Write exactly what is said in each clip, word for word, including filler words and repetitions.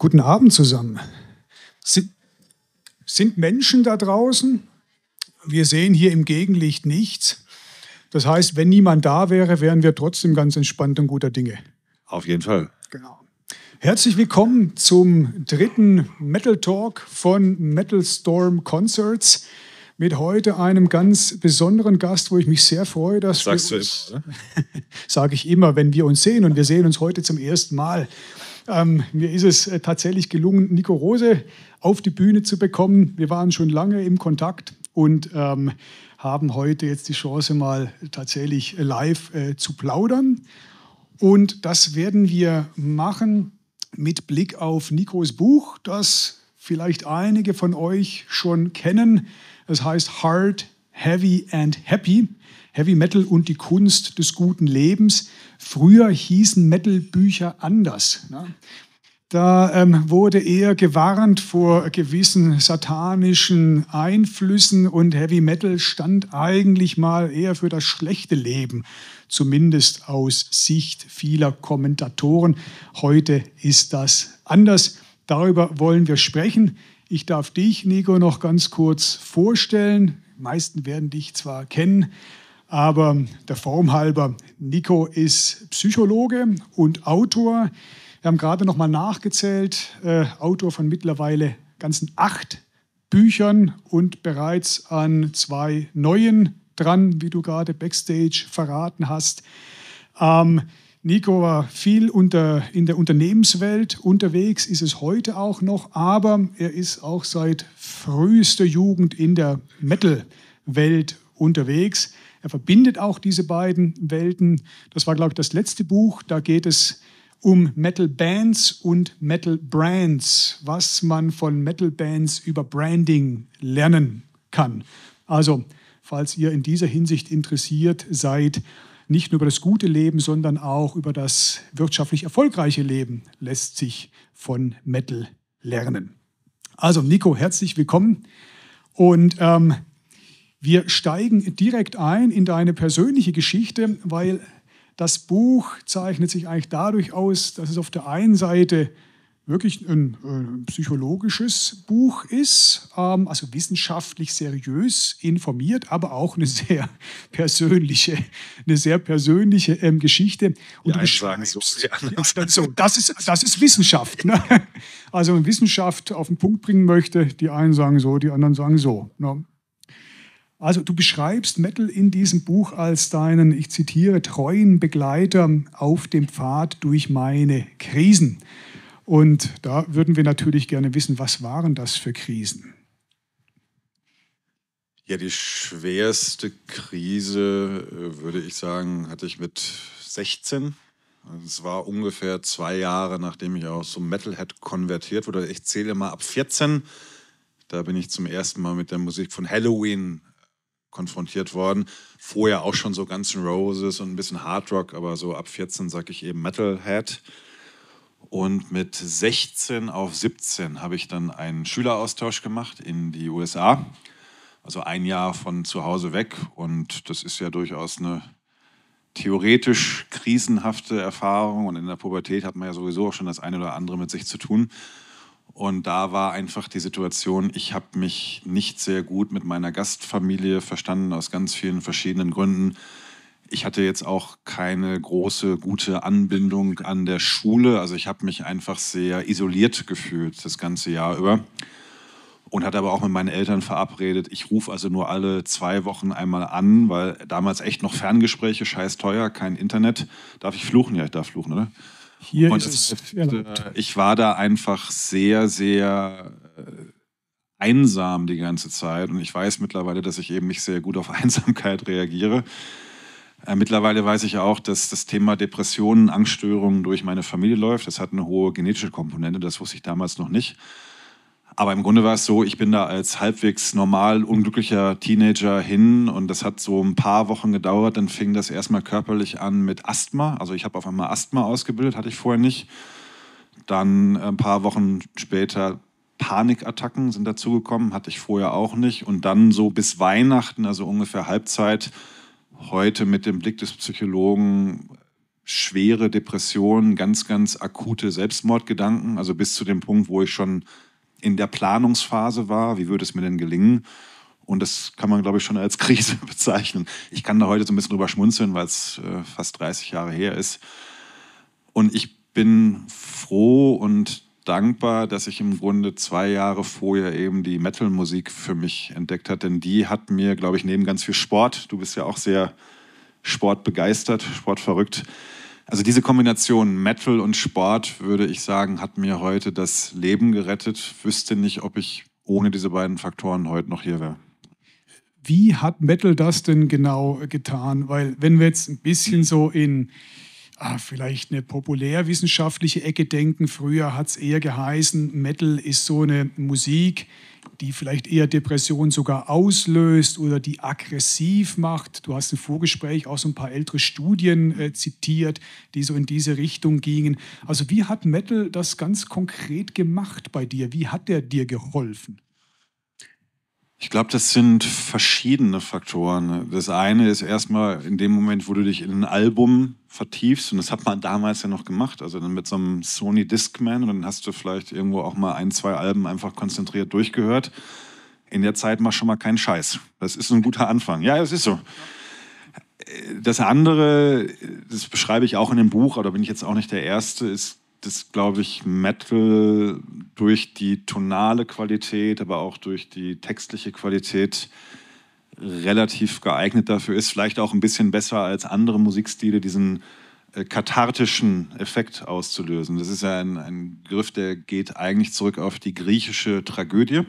Guten Abend zusammen. Sind, sind Menschen da draußen? Wir sehen hier im Gegenlicht nichts. Das heißt, wenn niemand da wäre, wären wir trotzdem ganz entspannt und guter Dinge. Auf jeden Fall. Genau. Herzlich willkommen zum dritten Metal Talk von Metal Storm Concerts mit heute einem ganz besonderen Gast, wo ich mich sehr freue, dass das sagst wir du uns, immer, oder? sage ich immer, wenn wir uns sehen, und wir sehen uns heute zum ersten Mal. Ähm, mir ist es äh, tatsächlich gelungen, Nico Rose auf die Bühne zu bekommen. Wir waren schon lange im Kontakt und ähm, haben heute jetzt die Chance, mal tatsächlich live äh, zu plaudern. Und das werden wir machen mit Blick auf Nikos Buch, das vielleicht einige von euch schon kennen. Das heißt Hard, Heavy and Happy. Heavy Metal und die Kunst des guten Lebens. Früher hießen Metal-Bücher anders. Ne? Da ähm, wurde eher gewarnt vor gewissen satanischen Einflüssen und Heavy Metal stand eigentlich mal eher für das schlechte Leben, zumindest aus Sicht vieler Kommentatoren. Heute ist das anders. Darüber wollen wir sprechen. Ich darf dich, Nico, noch ganz kurz vorstellen. Die meisten werden dich zwar kennen, aber der Form halber, Nico ist Psychologe und Autor. Wir haben gerade noch mal nachgezählt, äh, Autor von mittlerweile ganzen acht Büchern und bereits an zwei neuen dran, wie du gerade backstage verraten hast. Ähm, Nico war viel unter, in der Unternehmenswelt unterwegs, ist es heute auch noch, aber er ist auch seit frühester Jugend in der Metal-Welt unterwegs. Er verbindet auch diese beiden Welten. Das war, glaube ich, das letzte Buch. Da geht es um Metal-Bands und Metal-Brands, was man von Metal-Bands über Branding lernen kann. Also, falls ihr in dieser Hinsicht interessiert seid, nicht nur über das gute Leben, sondern auch über das wirtschaftlich erfolgreiche Leben lässt sich von Metal lernen. Also, Nico, herzlich willkommen. Und ähm, wir steigen direkt ein in deine persönliche Geschichte, weil das Buch zeichnet sich eigentlich dadurch aus, dass es auf der einen Seite wirklich ein äh, psychologisches Buch ist, ähm, also wissenschaftlich seriös informiert, aber auch eine sehr persönliche, eine sehr persönliche ähm, Geschichte. Und die du sagen so, die anderen sagen so. Das ist, das ist Wissenschaft. Ne? Also wenn man Wissenschaft auf den Punkt bringen möchte, die einen sagen so, die anderen sagen so. Ne? Also du beschreibst Metal in diesem Buch als deinen, ich zitiere, treuen Begleiter auf dem Pfad durch meine Krisen. Und da würden wir natürlich gerne wissen, was waren das für Krisen? Ja, die schwerste Krise, würde ich sagen, hatte ich mit sechzehn. Es war ungefähr zwei Jahre, nachdem ich auch zum Metalhead konvertiert wurde. Ich zähle mal ab vierzehn. Da bin ich zum ersten Mal mit der Musik von Halloween konfrontiert worden. Vorher auch schon so Guns N' Roses und ein bisschen Hardrock, aber so ab vierzehn sage ich eben Metalhead. Und mit sechzehn auf siebzehn habe ich dann einen Schüleraustausch gemacht in die U S A. Also ein Jahr von zu Hause weg. Und das ist ja durchaus eine theoretisch krisenhafte Erfahrung. Und in der Pubertät hat man ja sowieso auch schon das eine oder andere mit sich zu tun. Und da war einfach die Situation, ich habe mich nicht sehr gut mit meiner Gastfamilie verstanden, aus ganz vielen verschiedenen Gründen. Ich hatte jetzt auch keine große, gute Anbindung an der Schule. Also ich habe mich einfach sehr isoliert gefühlt das ganze Jahr über. Und hatte aber auch mit meinen Eltern verabredet, ich rufe also nur alle zwei Wochen einmal an, weil damals echt noch Ferngespräche, scheiß teuer, kein Internet. Darf ich fluchen? Ja, ich darf fluchen, oder? Hier Und ist es. äh, ich war da einfach sehr, sehr äh, einsam die ganze Zeit. Und ich weiß mittlerweile, dass ich eben nicht sehr gut auf Einsamkeit reagiere. Äh, mittlerweile weiß ich auch, dass das Thema Depressionen, Angststörungen durch meine Familie läuft. Das hat eine hohe genetische Komponente, das wusste ich damals noch nicht. Aber im Grunde war es so, ich bin da als halbwegs normal unglücklicher Teenager hin und das hat so ein paar Wochen gedauert. Dann fing das erstmal körperlich an mit Asthma. Also ich habe auf einmal Asthma ausgebildet, hatte ich vorher nicht. Dann ein paar Wochen später Panikattacken sind dazugekommen, hatte ich vorher auch nicht. Und dann so bis Weihnachten, also ungefähr Halbzeit, heute mit dem Blick des Psychologen schwere Depressionen, ganz, ganz akute Selbstmordgedanken, also bis zu dem Punkt, wo ich schon in der Planungsphase war, wie würde es mir denn gelingen? Und das kann man, glaube ich, schon als Krise bezeichnen. Ich kann da heute so ein bisschen drüber schmunzeln, weil es äh, fast dreißig Jahre her ist. Und ich bin froh und dankbar, dass ich im Grunde zwei Jahre vorher eben die Metal-Musik für mich entdeckt habe. Denn die hat mir, glaube ich, neben ganz viel Sport, du bist ja auch sehr sportbegeistert, sportverrückt. Also diese Kombination Metal und Sport, würde ich sagen, hat mir heute das Leben gerettet. Wüsste nicht, ob ich ohne diese beiden Faktoren heute noch hier wäre. Wie hat Metal das denn genau getan? Weil wenn wir jetzt ein bisschen so in ah, vielleicht eine populärwissenschaftliche Ecke denken, früher hat es eher geheißen, Metal ist so eine Musik, die vielleicht eher Depressionen sogar auslöst oder die aggressiv macht. Du hast im Vorgespräch auch so ein paar ältere Studien äh, zitiert, die so in diese Richtung gingen. Also wie hat Metal das ganz konkret gemacht bei dir? Wie hat der dir geholfen? Ich glaube, das sind verschiedene Faktoren. Das eine ist erstmal in dem Moment, wo du dich in ein Album vertiefst, und das hat man damals ja noch gemacht, also dann mit so einem Sony Discman, und dann hast du vielleicht irgendwo auch mal ein, zwei Alben einfach konzentriert durchgehört. In der Zeit mach schon mal keinen Scheiß. Das ist ein guter Anfang. Ja, das ist so. Das andere, das beschreibe ich auch in dem Buch, aber da bin ich jetzt auch nicht der Erste, ist, dass, glaube ich, Metal durch die tonale Qualität, aber auch durch die textliche Qualität relativ geeignet dafür ist, vielleicht auch ein bisschen besser als andere Musikstile, diesen äh, kathartischen Effekt auszulösen. Das ist ja ein, ein Begriff, der geht eigentlich zurück auf die griechische Tragödie.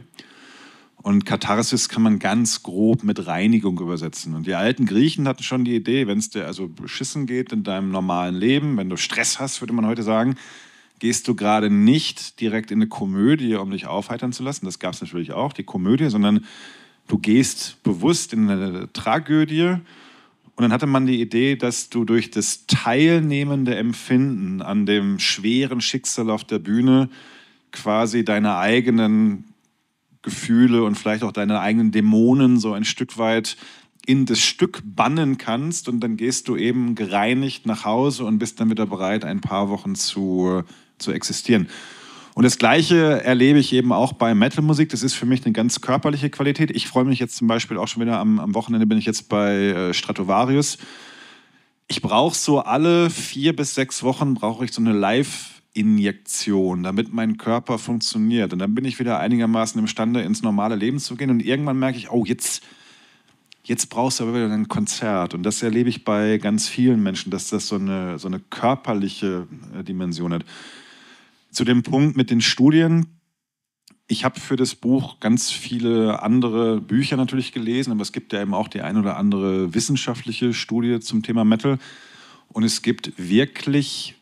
Und Katharsis kann man ganz grob mit Reinigung übersetzen. Und die alten Griechen hatten schon die Idee, wenn es dir also beschissen geht in deinem normalen Leben, wenn du Stress hast, würde man heute sagen, gehst du gerade nicht direkt in eine Komödie, um dich aufheitern zu lassen. Das gab es natürlich auch, die Komödie, sondern du gehst bewusst in eine Tragödie. Und dann hatte man die Idee, dass du durch das teilnehmende Empfinden an dem schweren Schicksal auf der Bühne quasi deine eigenen Gefühle und vielleicht auch deine eigenen Dämonen so ein Stück weit in das Stück bannen kannst, und dann gehst du eben gereinigt nach Hause und bist dann wieder bereit, ein paar Wochen zu, zu existieren. Und das Gleiche erlebe ich eben auch bei Metal-Musik. Das ist für mich eine ganz körperliche Qualität. Ich freue mich jetzt zum Beispiel auch schon wieder, am, am Wochenende bin ich jetzt bei äh, Stratovarius. Ich brauche so alle vier bis sechs Wochen brauche ich so eine Live- Injektion, damit mein Körper funktioniert. Und dann bin ich wieder einigermaßen imstande, ins normale Leben zu gehen. Und irgendwann merke ich, oh, jetzt, jetzt brauchst du aber wieder ein Konzert. Und das erlebe ich bei ganz vielen Menschen, dass das so eine, so eine körperliche Dimension hat. Zu dem Punkt mit den Studien. Ich habe für das Buch ganz viele andere Bücher natürlich gelesen, aber es gibt ja eben auch die ein oder andere wissenschaftliche Studie zum Thema Metal. Und es gibt wirklich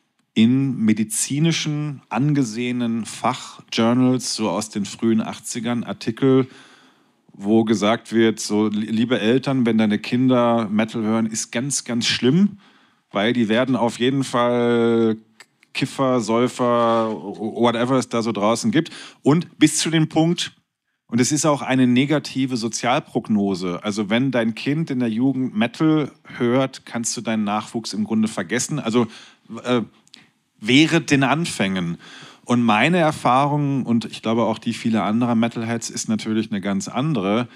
in medizinischen, angesehenen Fachjournals, so aus den frühen achtzigern, Artikel, wo gesagt wird, so, liebe Eltern, wenn deine Kinder Metal hören, ist ganz, ganz schlimm, weil die werden auf jeden Fall Kiffer, Säufer, whatever es da so draußen gibt. Und bis zu dem Punkt, und es ist auch eine negative Sozialprognose, also wenn dein Kind in der Jugend Metal hört, kannst du deinen Nachwuchs im Grunde vergessen. Also äh, während den Anfängen. Und meine Erfahrung, und ich glaube auch die vieler anderer Metalheads, ist natürlich eine ganz andere.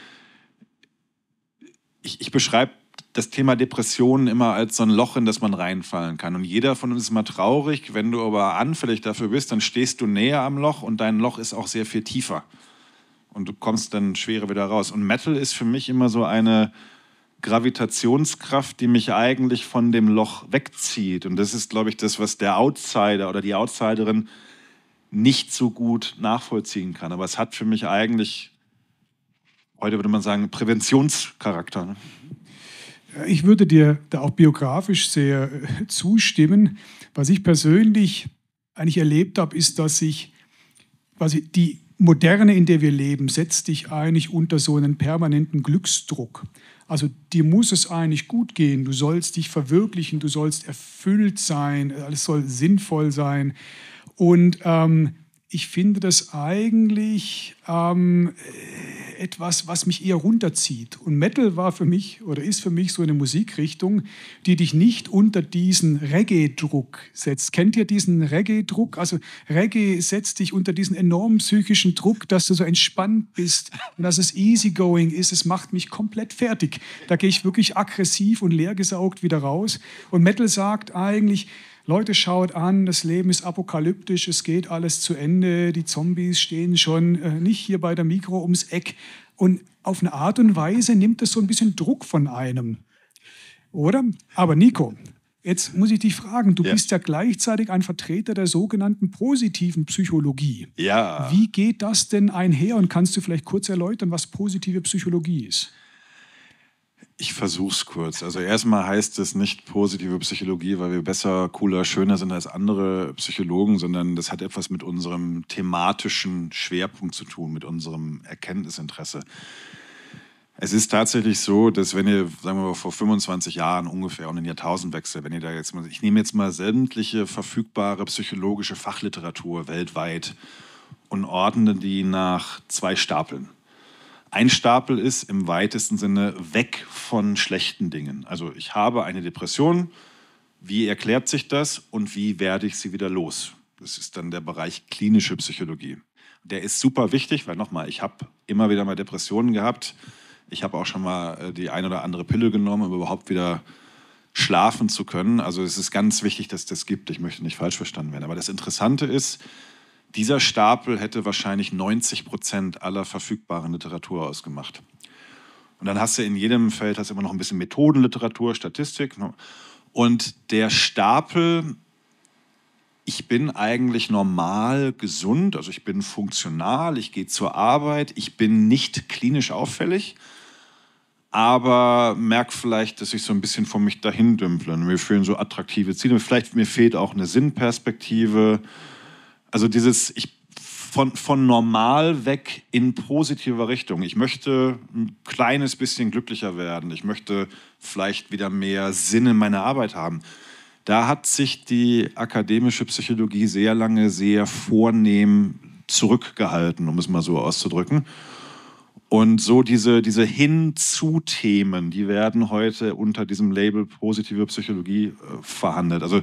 Ich, ich beschreibe das Thema Depressionen immer als so ein Loch, in das man reinfallen kann. Und jeder von uns ist mal traurig. Wenn du aber anfällig dafür bist, dann stehst du näher am Loch und dein Loch ist auch sehr viel tiefer. Und du kommst dann schwerer wieder raus. Und Metal ist für mich immer so eine Gravitationskraft, die mich eigentlich von dem Loch wegzieht. Und das ist, glaube ich, das, was der Outsider oder die Outsiderin nicht so gut nachvollziehen kann. Aber es hat für mich eigentlich, heute würde man sagen, Präventionscharakter. Ne? Ich würde dir da auch biografisch sehr zustimmen. Was ich persönlich eigentlich erlebt habe, ist, dass ich quasi die Moderne, in der wir leben, setzt dich eigentlich unter so einen permanenten Glücksdruck. Also dir muss es eigentlich gut gehen, du sollst dich verwirklichen, du sollst erfüllt sein, alles soll sinnvoll sein. Und ähm, ich finde das eigentlich ähm, etwas, was mich eher runterzieht. Und Metal war für mich oder ist für mich so eine Musikrichtung, die dich nicht unter diesen Reggae-Druck setzt. Kennt ihr diesen Reggae-Druck? Also Reggae setzt dich unter diesen enormen psychischen Druck, dass du so entspannt bist und dass es easygoing ist. Es macht mich komplett fertig. Da gehe ich wirklich aggressiv und leergesaugt wieder raus. Und Metal sagt eigentlich, Leute, schaut an, das Leben ist apokalyptisch, es geht alles zu Ende, die Zombies stehen schon äh, nicht hier bei der Mikro ums Eck. Und auf eine Art und Weise nimmt das so ein bisschen Druck von einem, oder? Aber Nico, jetzt muss ich dich fragen, du ja. bist ja gleichzeitig ein Vertreter der sogenannten positiven Psychologie. Ja. Wie geht das denn einher und kannst du vielleicht kurz erläutern, was positive Psychologie ist? Ich versuch's kurz. Also erstmal heißt es nicht positive Psychologie, weil wir besser, cooler, schöner sind als andere Psychologen, sondern das hat etwas mit unserem thematischen Schwerpunkt zu tun, mit unserem Erkenntnisinteresse. Es ist tatsächlich so, dass wenn ihr, sagen wir mal, vor fünfundzwanzig Jahren ungefähr um den Jahrtausendwechsel, wenn ihr da jetzt mal, ich nehme jetzt mal sämtliche verfügbare psychologische Fachliteratur weltweit und ordne die nach zwei Stapeln. Ein Stapel ist im weitesten Sinne weg von schlechten Dingen. Also ich habe eine Depression, wie erklärt sich das und wie werde ich sie wieder los? Das ist dann der Bereich klinische Psychologie. Der ist super wichtig, weil nochmal, ich habe immer wieder mal Depressionen gehabt. Ich habe auch schon mal die ein oder andere Pille genommen, um überhaupt wieder schlafen zu können. Also es ist ganz wichtig, dass es das gibt. Ich möchte nicht falsch verstanden werden. Aber das Interessante ist, dieser Stapel hätte wahrscheinlich neunzig Prozent aller verfügbaren Literatur ausgemacht. Und dann hast du in jedem Feld hast du immer noch ein bisschen Methodenliteratur, Statistik. Und der Stapel, ich bin eigentlich normal gesund, also ich bin funktional, ich gehe zur Arbeit, ich bin nicht klinisch auffällig, aber merke vielleicht, dass ich so ein bisschen vor mich dahin dümpele. Mir fehlen so attraktive Ziele, vielleicht mir fehlt auch eine Sinnperspektive. Also dieses, ich von, von normal weg in positiver Richtung. Ich möchte ein kleines bisschen glücklicher werden. Ich möchte vielleicht wieder mehr Sinn in meiner Arbeit haben. Da hat sich die akademische Psychologie sehr lange sehr vornehm zurückgehalten, um es mal so auszudrücken. Und so diese, diese Hin-zu-Themen, die werden heute unter diesem Label positive Psychologie äh, verhandelt. Also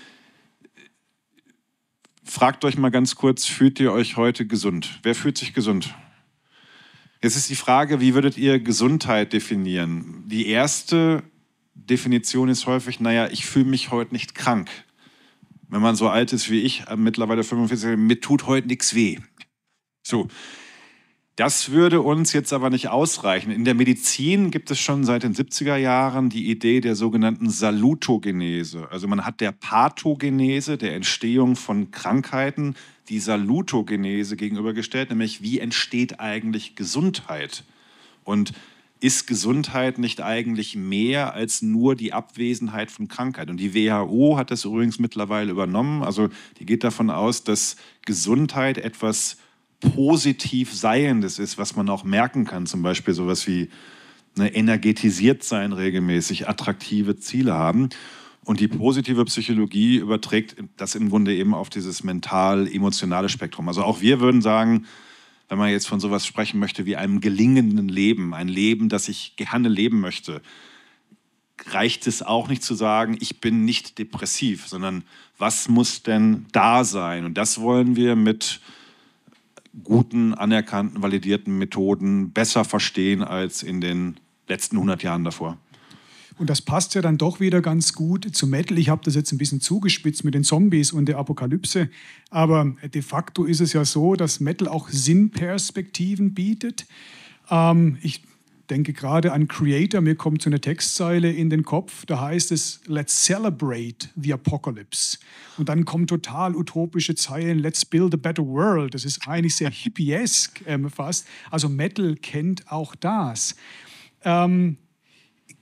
fragt euch mal ganz kurz, fühlt ihr euch heute gesund? Wer fühlt sich gesund? Jetzt ist die Frage, wie würdet ihr Gesundheit definieren? Die erste Definition ist häufig, naja, ich fühle mich heute nicht krank. Wenn man so alt ist wie ich, mittlerweile fünfundvierzig, mir tut heute nichts weh. So. Das würde uns jetzt aber nicht ausreichen. In der Medizin gibt es schon seit den siebziger Jahren die Idee der sogenannten Salutogenese. Also man hat der Pathogenese, der Entstehung von Krankheiten, die Salutogenese gegenübergestellt, nämlich wie entsteht eigentlich Gesundheit? Und ist Gesundheit nicht eigentlich mehr als nur die Abwesenheit von Krankheit? Und die W H O hat das übrigens mittlerweile übernommen. Also die geht davon aus, dass Gesundheit etwas positiv Seiendes ist, was man auch merken kann, zum Beispiel sowas wie ne, energetisiert sein regelmäßig, attraktive Ziele haben. Und die positive Psychologie überträgt das im Grunde eben auf dieses mental-emotionale Spektrum. Also auch wir würden sagen, wenn man jetzt von sowas sprechen möchte wie einem gelingenden Leben, ein Leben, das ich gerne leben möchte, reicht es auch nicht zu sagen, ich bin nicht depressiv, sondern was muss denn da sein? Und das wollen wir mit guten, anerkannten, validierten Methoden besser verstehen als in den letzten hundert Jahren davor. Und das passt ja dann doch wieder ganz gut zu Metal. Ich habe das jetzt ein bisschen zugespitzt mit den Zombies und der Apokalypse. Aber de facto ist es ja so, dass Metal auch Sinnperspektiven bietet. Ähm, ich denke gerade an Creator. Mir kommt so eine Textzeile in den Kopf. Da heißt es, let's celebrate the apocalypse. Und dann kommen total utopische Zeilen, let's build a better world. Das ist eigentlich sehr hippiesk ähm, fast. Also Metal kennt auch das. Ähm,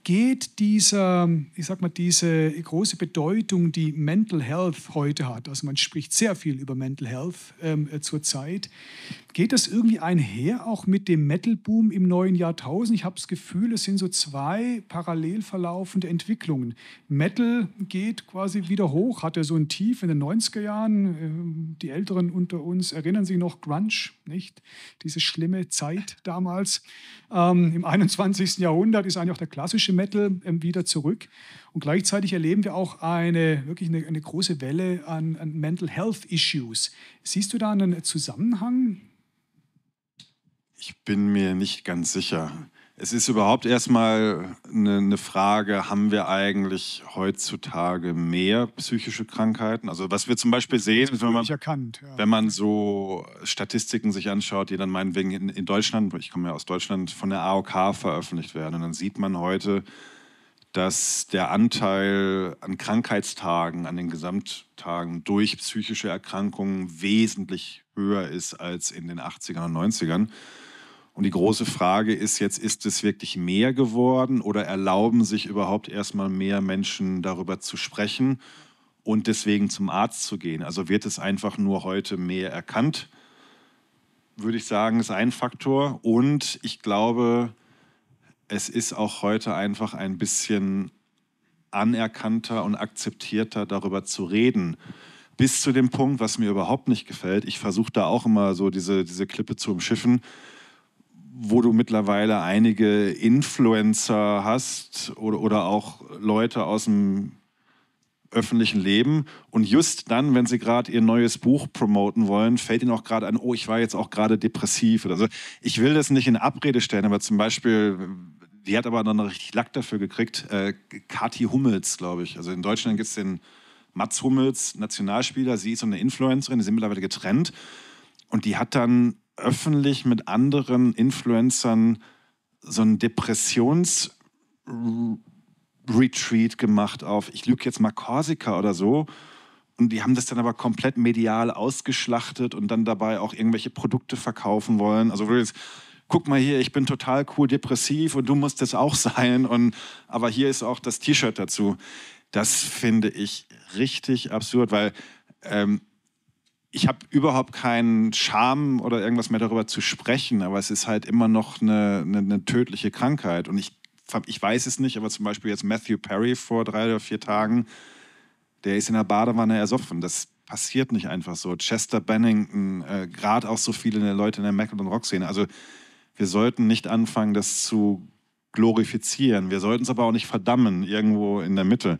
geht dieser, ich sag mal, diese große Bedeutung, die Mental Health heute hat, also man spricht sehr viel über Mental Health ähm, zurzeit, geht das irgendwie einher auch mit dem Metal-Boom im neuen Jahrtausend? Ich habe das Gefühl, es sind so zwei parallel verlaufende Entwicklungen. Metal geht quasi wieder hoch, hatte so ein Tief in den neunziger Jahren. Die Älteren unter uns erinnern sich noch Grunge, nicht? Diese schlimme Zeit damals. Ähm, Im einundzwanzigsten Jahrhundert ist eigentlich auch der klassische Metal ähm, wieder zurück. Und gleichzeitig erleben wir auch eine, wirklich eine, eine große Welle an, an Mental Health Issues. Siehst du da einen Zusammenhang? Ich bin mir nicht ganz sicher. Es ist überhaupt erstmal eine, eine Frage, haben wir eigentlich heutzutage mehr psychische Krankheiten? Also was wir zum Beispiel sehen, wenn man, erkannt, ja. wenn man so Statistiken sich anschaut, die dann meinetwegen in, in Deutschland, ich komme ja aus Deutschland, von der A O K veröffentlicht werden. Und dann sieht man heute, dass der Anteil an Krankheitstagen, an den Gesamttagen durch psychische Erkrankungen wesentlich höher ist als in den achtzigern und neunzigern. Und die große Frage ist jetzt, ist es wirklich mehr geworden oder erlauben sich überhaupt erstmal mehr Menschen darüber zu sprechen und deswegen zum Arzt zu gehen? Also wird es einfach nur heute mehr erkannt, würde ich sagen, ist ein Faktor. Und ich glaube, es ist auch heute einfach ein bisschen anerkannter und akzeptierter, darüber zu reden. Bis zu dem Punkt, was mir überhaupt nicht gefällt, ich versuche da auch immer so diese, diese Klippe zu umschiffen, wo du mittlerweile einige Influencer hast oder, oder auch Leute aus dem öffentlichen Leben und just dann, wenn sie gerade ihr neues Buch promoten wollen, fällt ihnen auch gerade ein, oh, ich war jetzt auch gerade depressiv oder so. Ich will das nicht in Abrede stellen, aber zum Beispiel, die hat aber dann richtig Lack dafür gekriegt, äh, Kathi Hummels, glaube ich. Also in Deutschland gibt es den Mats Hummels, Nationalspieler, sie ist so eine Influencerin, die sind mittlerweile getrennt und die hat dann öffentlich mit anderen Influencern so einen Depressions-Retreat gemacht auf, ich lüge jetzt mal Korsika oder so. Und die haben das dann aber komplett medial ausgeschlachtet und dann dabei auch irgendwelche Produkte verkaufen wollen. Also wo du jetzt, guck mal hier, ich bin total cool depressiv und du musst das auch sein. Und, aber hier ist auch das T-Shirt dazu. Das finde ich richtig absurd, weil ähm, ich habe überhaupt keinen Scham oder irgendwas mehr darüber zu sprechen, aber es ist halt immer noch eine, eine, eine tödliche Krankheit. Und ich, ich weiß es nicht, aber zum Beispiel jetzt Matthew Perry vor drei oder vier Tagen, der ist in der Badewanne ersoffen. Das passiert nicht einfach so. Chester Bennington, äh, gerade auch so viele Leute in der Metal- und Rock-Szene. Also wir sollten nicht anfangen, das zu glorifizieren. Wir sollten es aber auch nicht verdammen, irgendwo in der Mitte.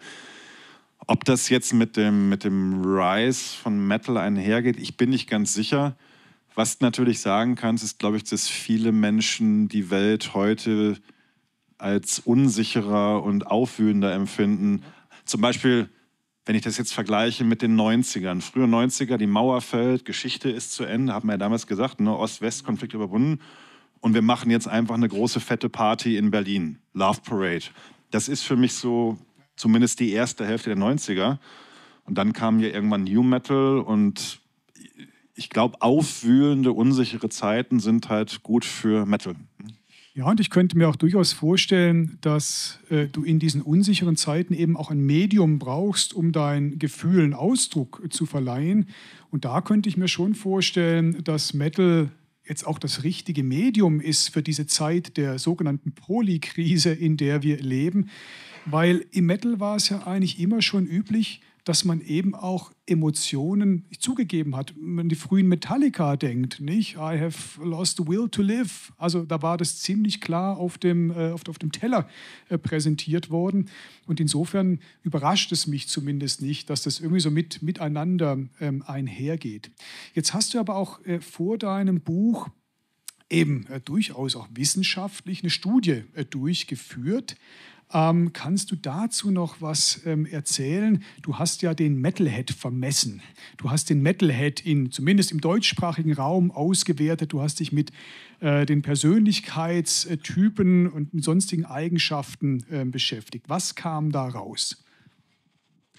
Ob das jetzt mit dem, mit dem Rise von Metal einhergeht, ich bin nicht ganz sicher. Was du natürlich sagen kannst, ist, glaube ich, dass viele Menschen die Welt heute als unsicherer und aufwühlender empfinden. Zum Beispiel, wenn ich das jetzt vergleiche mit den neunzigern. Frühe neunziger, die Mauer fällt, Geschichte ist zu Ende, haben wir ja damals gesagt, ne, Ost-West-Konflikt überwunden. Und wir machen jetzt einfach eine große, fette Party in Berlin. Love Parade. Das ist für mich so zumindest die erste Hälfte der neunziger. Und dann kam ja irgendwann New Metal und ich glaube, aufwühlende, unsichere Zeiten sind halt gut für Metal. Ja, und ich könnte mir auch durchaus vorstellen, dass äh, du in diesen unsicheren Zeiten eben auch ein Medium brauchst, um deinen Gefühlen Ausdruck zu verleihen. Und da könnte ich mir schon vorstellen, dass Metal jetzt auch das richtige Medium ist für diese Zeit der sogenannten Polykrise, in der wir leben. Weil im Metal war es ja eigentlich immer schon üblich, dass man eben auch Emotionen zugegeben hat. Wenn man die frühen Metallica denkt, nicht? I have lost the will to live. Also da war das ziemlich klar auf dem, äh, auf, auf dem Teller äh, präsentiert worden. Und insofern überrascht es mich zumindest nicht, dass das irgendwie so mit, miteinander ähm, einhergeht. Jetzt hast du aber auch äh, vor deinem Buch eben äh, durchaus auch wissenschaftlich eine Studie äh, durchgeführt. Ähm, kannst du dazu noch was ähm, erzählen? Du hast ja den Metalhead vermessen. Du hast den Metalhead in, zumindest im deutschsprachigen Raum ausgewertet. Du hast dich mit äh, den Persönlichkeitstypen und mit sonstigen Eigenschaften äh, beschäftigt. Was kam da raus?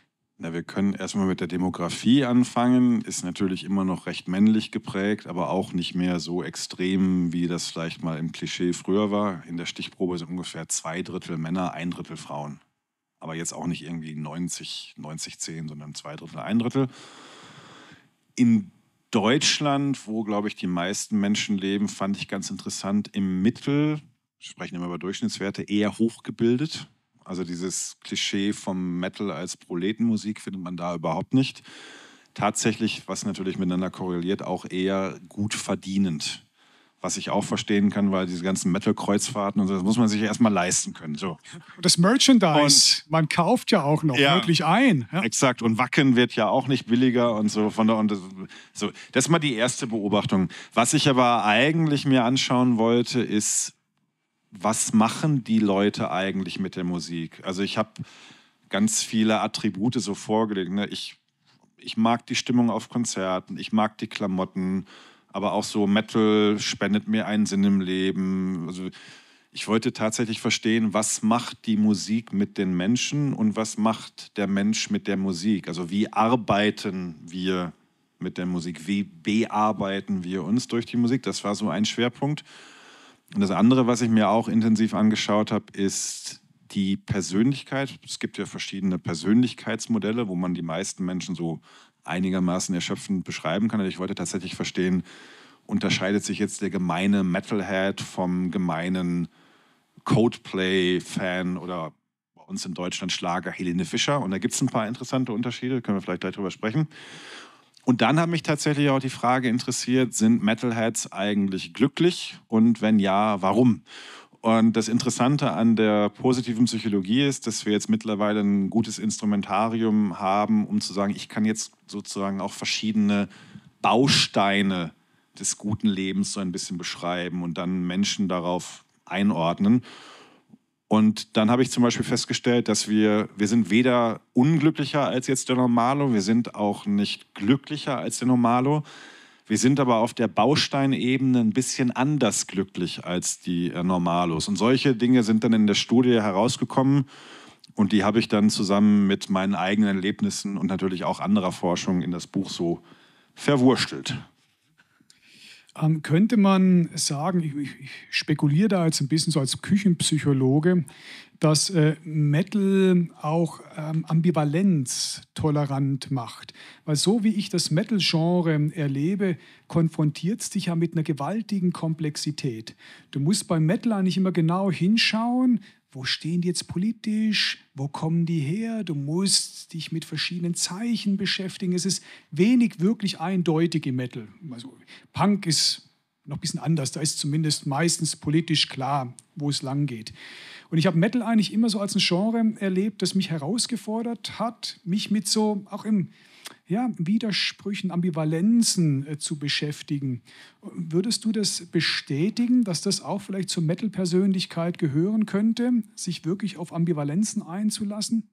Na, wir können erstmal mit der Demografie anfangen. Ist natürlich immer noch recht männlich geprägt, aber auch nicht mehr so extrem, wie das vielleicht mal im Klischee früher war. In der Stichprobe sind ungefähr zwei Drittel Männer, ein Drittel Frauen. Aber jetzt auch nicht irgendwie neunzig, neunzig, zehn, sondern zwei Drittel, ein Drittel. In Deutschland, wo, glaube ich, die meisten Menschen leben, fand ich ganz interessant, im Mittel, wir sprechen immer über Durchschnittswerte, eher hochgebildet. Also dieses Klischee vom Metal als Proletenmusik findet man da überhaupt nicht. Tatsächlich, was natürlich miteinander korreliert, auch eher gut verdienend. Was ich auch verstehen kann, weil diese ganzen Metal-Kreuzfahrten und so, das muss man sich ja erstmal leisten können. So. Das Merchandise, und man kauft ja auch noch ja, wirklich ein. Ja. Exakt, und Wacken wird ja auch nicht billiger und so. Von der, und das, so. Das ist mal die erste Beobachtung. Was ich aber eigentlich mir anschauen wollte, ist, was machen die Leute eigentlich mit der Musik? Also ich habe ganz viele Attribute so vorgelegt. Ne? Ich, ich mag die Stimmung auf Konzerten, ich mag die Klamotten, aber auch so Metal spendet mir einen Sinn im Leben. Also ich wollte tatsächlich verstehen, was macht die Musik mit den Menschen und was macht der Mensch mit der Musik? Also wie arbeiten wir mit der Musik? Wie bearbeiten wir uns durch die Musik? Das war so ein Schwerpunkt. Und das andere, was ich mir auch intensiv angeschaut habe, ist die Persönlichkeit. Es gibt ja verschiedene Persönlichkeitsmodelle, wo man die meisten Menschen so einigermaßen erschöpfend beschreiben kann. Also ich wollte tatsächlich verstehen, unterscheidet sich jetzt der gemeine Metalhead vom gemeinen Coldplay-Fan oder bei uns in Deutschland Schlager Helene Fischer. Und da gibt es ein paar interessante Unterschiede, können wir vielleicht gleich drüber sprechen. Und dann hat mich tatsächlich auch die Frage interessiert, sind Metalheads eigentlich glücklich? Und wenn ja, warum? Und das Interessante an der positiven Psychologie ist, dass wir jetzt mittlerweile ein gutes Instrumentarium haben, um zu sagen, ich kann jetzt sozusagen auch verschiedene Bausteine des guten Lebens so ein bisschen beschreiben und dann Menschen darauf einordnen. Und dann habe ich zum Beispiel festgestellt, dass wir, wir sind weder unglücklicher als jetzt der Normalo, wir sind auch nicht glücklicher als der Normalo. Wir sind aber auf der Bausteinebene ein bisschen anders glücklich als die Normalos. Und solche Dinge sind dann in der Studie herausgekommen und die habe ich dann zusammen mit meinen eigenen Erlebnissen und natürlich auch anderer Forschung in das Buch so verwurstelt. Ähm, könnte man sagen, ich, ich spekuliere da jetzt ein bisschen so als Küchenpsychologe, dass äh, Metal auch ähm, Ambivalenz tolerant macht. Weil so wie ich das Metal-Genre erlebe, konfrontiert es dich ja mit einer gewaltigen Komplexität. Du musst beim Metal eigentlich immer genau hinschauen, wo stehen die jetzt politisch, wo kommen die her? Du musst dich mit verschiedenen Zeichen beschäftigen. Es ist wenig wirklich eindeutig im Metal. Also Punk ist noch ein bisschen anders, da ist zumindest meistens politisch klar, wo es lang geht. Und ich habe Metal eigentlich immer so als ein Genre erlebt, das mich herausgefordert hat, mich mit so auch im ja, Widersprüchen, Ambivalenzen äh, zu beschäftigen. Würdest du das bestätigen, dass das auch vielleicht zur Metal-Persönlichkeit gehören könnte, sich wirklich auf Ambivalenzen einzulassen?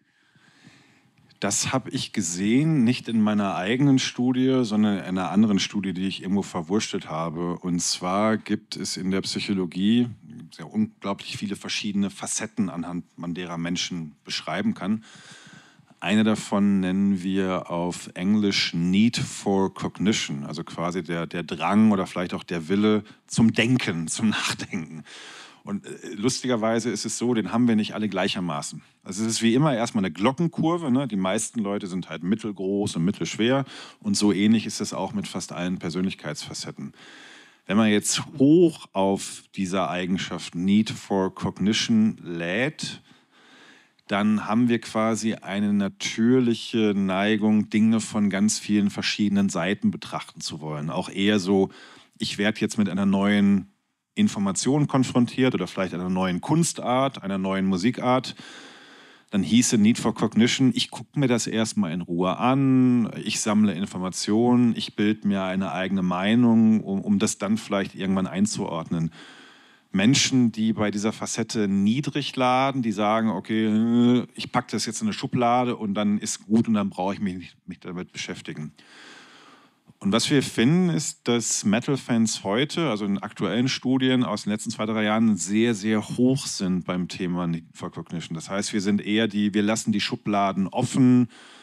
Das habe ich gesehen, nicht in meiner eigenen Studie, sondern in einer anderen Studie, die ich irgendwo verwurstelt habe. Und zwar gibt es in der Psychologie sehr unglaublich viele verschiedene Facetten, anhand man derer Menschen beschreiben kann. Eine davon nennen wir auf Englisch Need for Cognition, also quasi der, der Drang oder vielleicht auch der Wille zum Denken, zum Nachdenken. Und äh, lustigerweise ist es so, den haben wir nicht alle gleichermaßen. Also es ist wie immer erstmal eine Glockenkurve, ne? Die meisten Leute sind halt mittelgroß und mittelschwer und so ähnlich ist es auch mit fast allen Persönlichkeitsfacetten. Wenn man jetzt hoch auf dieser Eigenschaft Need for Cognition lädt, dann haben wir quasi eine natürliche Neigung, Dinge von ganz vielen verschiedenen Seiten betrachten zu wollen. Auch eher so, ich werde jetzt mit einer neuen Information konfrontiert oder vielleicht einer neuen Kunstart, einer neuen Musikart. Dann hieße Need for Cognition, ich gucke mir das erstmal in Ruhe an, ich sammle Informationen, ich bilde mir eine eigene Meinung, um, um das dann vielleicht irgendwann einzuordnen. Menschen, die bei dieser Facette niedrig laden, die sagen, okay, ich packe das jetzt in eine Schublade und dann ist gut und dann brauche ich mich nicht mich damit beschäftigen. Und was wir finden, ist, dass Metal-Fans heute, also in aktuellen Studien aus den letzten zwei, drei Jahren, sehr, sehr hoch sind beim Thema Need for Cognition. Das heißt, wir sind eher die, wir lassen die Schubladen offen,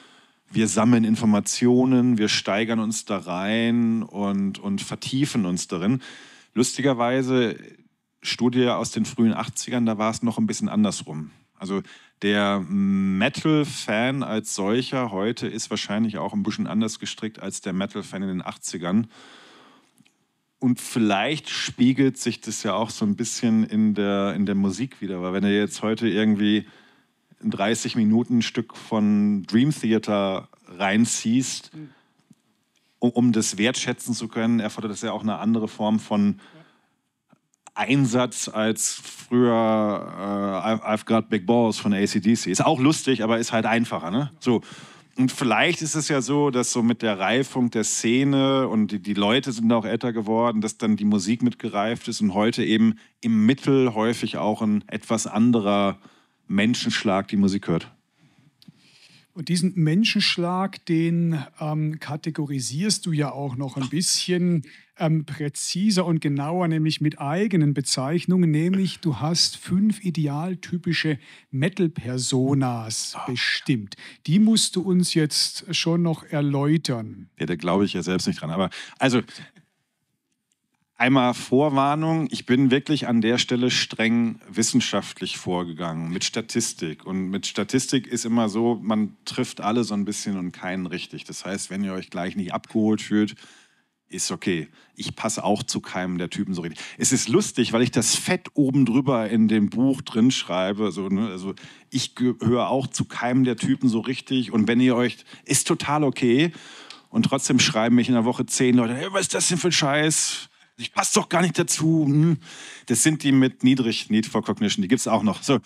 wir sammeln Informationen, wir steigern uns da rein und, und vertiefen uns darin. Lustigerweise, Studie aus den frühen achtzigern, da war es noch ein bisschen andersrum. Also der Metal-Fan als solcher heute ist wahrscheinlich auch ein bisschen anders gestrickt als der Metal-Fan in den achtzigern. Und vielleicht spiegelt sich das ja auch so ein bisschen in der, in der Musik wieder. Weil wenn du jetzt heute irgendwie ein dreißig Minuten Stück von Dream Theater reinziehst, um, um das wertschätzen zu können, erfordert das ja auch eine andere Form von Einsatz als früher äh, I've Got Big Balls von A C D C. Ist auch lustig, aber ist halt einfacher. Ne? So. Und vielleicht ist es ja so, dass so mit der Reifung der Szene und die, die Leute sind auch älter geworden, dass dann die Musik mitgereift ist und heute eben im Mittel häufig auch ein etwas anderer Menschenschlag die Musik hört. Und diesen Menschenschlag, den ähm, kategorisierst du ja auch noch ein bisschen ähm, präziser und genauer, nämlich mit eigenen Bezeichnungen. Nämlich, du hast fünf idealtypische Metal-Personas oh. bestimmt. Die musst du uns jetzt schon noch erläutern. Ja, da glaube ich ja selbst nicht dran. Aber also einmal Vorwarnung, ich bin wirklich an der Stelle streng wissenschaftlich vorgegangen, mit Statistik. Und mit Statistik ist immer so, man trifft alle so ein bisschen und keinen richtig. Das heißt, wenn ihr euch gleich nicht abgeholt fühlt, ist okay. Ich passe auch zu keinem der Typen so richtig. Es ist lustig, weil ich das fett oben drüber in dem Buch drin schreibe. So, ne? Also ich gehöre auch zu keinem der Typen so richtig. Und wenn ihr euch, ist total okay. Und trotzdem schreiben mich in der Woche zehn Leute, hey, was ist das denn für ein Scheiß? Ich passe doch gar nicht dazu. Das sind die mit niedrig Need for Cognition, die gibt es auch noch. So.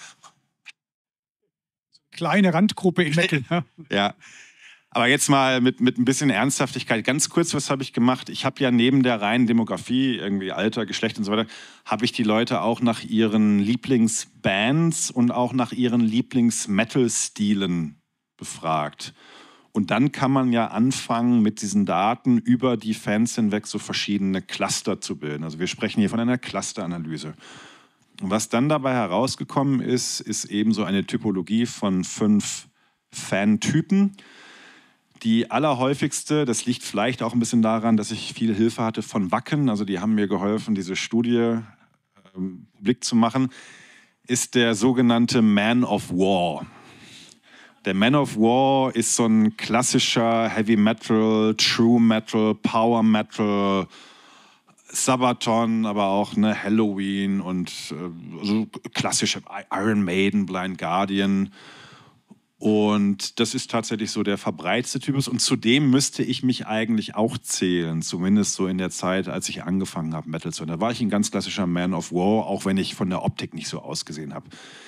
Kleine Randgruppe im Metal. Ja. Ja, aber jetzt mal mit, mit ein bisschen Ernsthaftigkeit. Ganz kurz, was habe ich gemacht? Ich habe ja neben der reinen Demografie, irgendwie Alter, Geschlecht und so weiter, habe ich die Leute auch nach ihren Lieblingsbands und auch nach ihren Lieblings-Metal-Stilen befragt. Und dann kann man ja anfangen, mit diesen Daten über die Fans hinweg so verschiedene Cluster zu bilden. Also wir sprechen hier von einer Clusteranalyse. Und was dann dabei herausgekommen ist, ist eben so eine Typologie von fünf Fantypen. Die allerhäufigste, das liegt vielleicht auch ein bisschen daran, dass ich viel Hilfe hatte von Wacken, also die haben mir geholfen, diese Studie ähm, publik zu machen, ist der sogenannte Man of War. Der Man of War ist so ein klassischer Heavy Metal, True Metal, Power Metal, Sabaton, aber auch ne, Halloween und äh, so klassische Iron Maiden, Blind Guardian. Und das ist tatsächlich so der verbreitete Typus. Und zu dem müsste ich mich eigentlich auch zählen, zumindest so in der Zeit, als ich angefangen habe, Metal zu hören. Da war ich ein ganz klassischer Man of War, auch wenn ich von der Optik nicht so ausgesehen habe.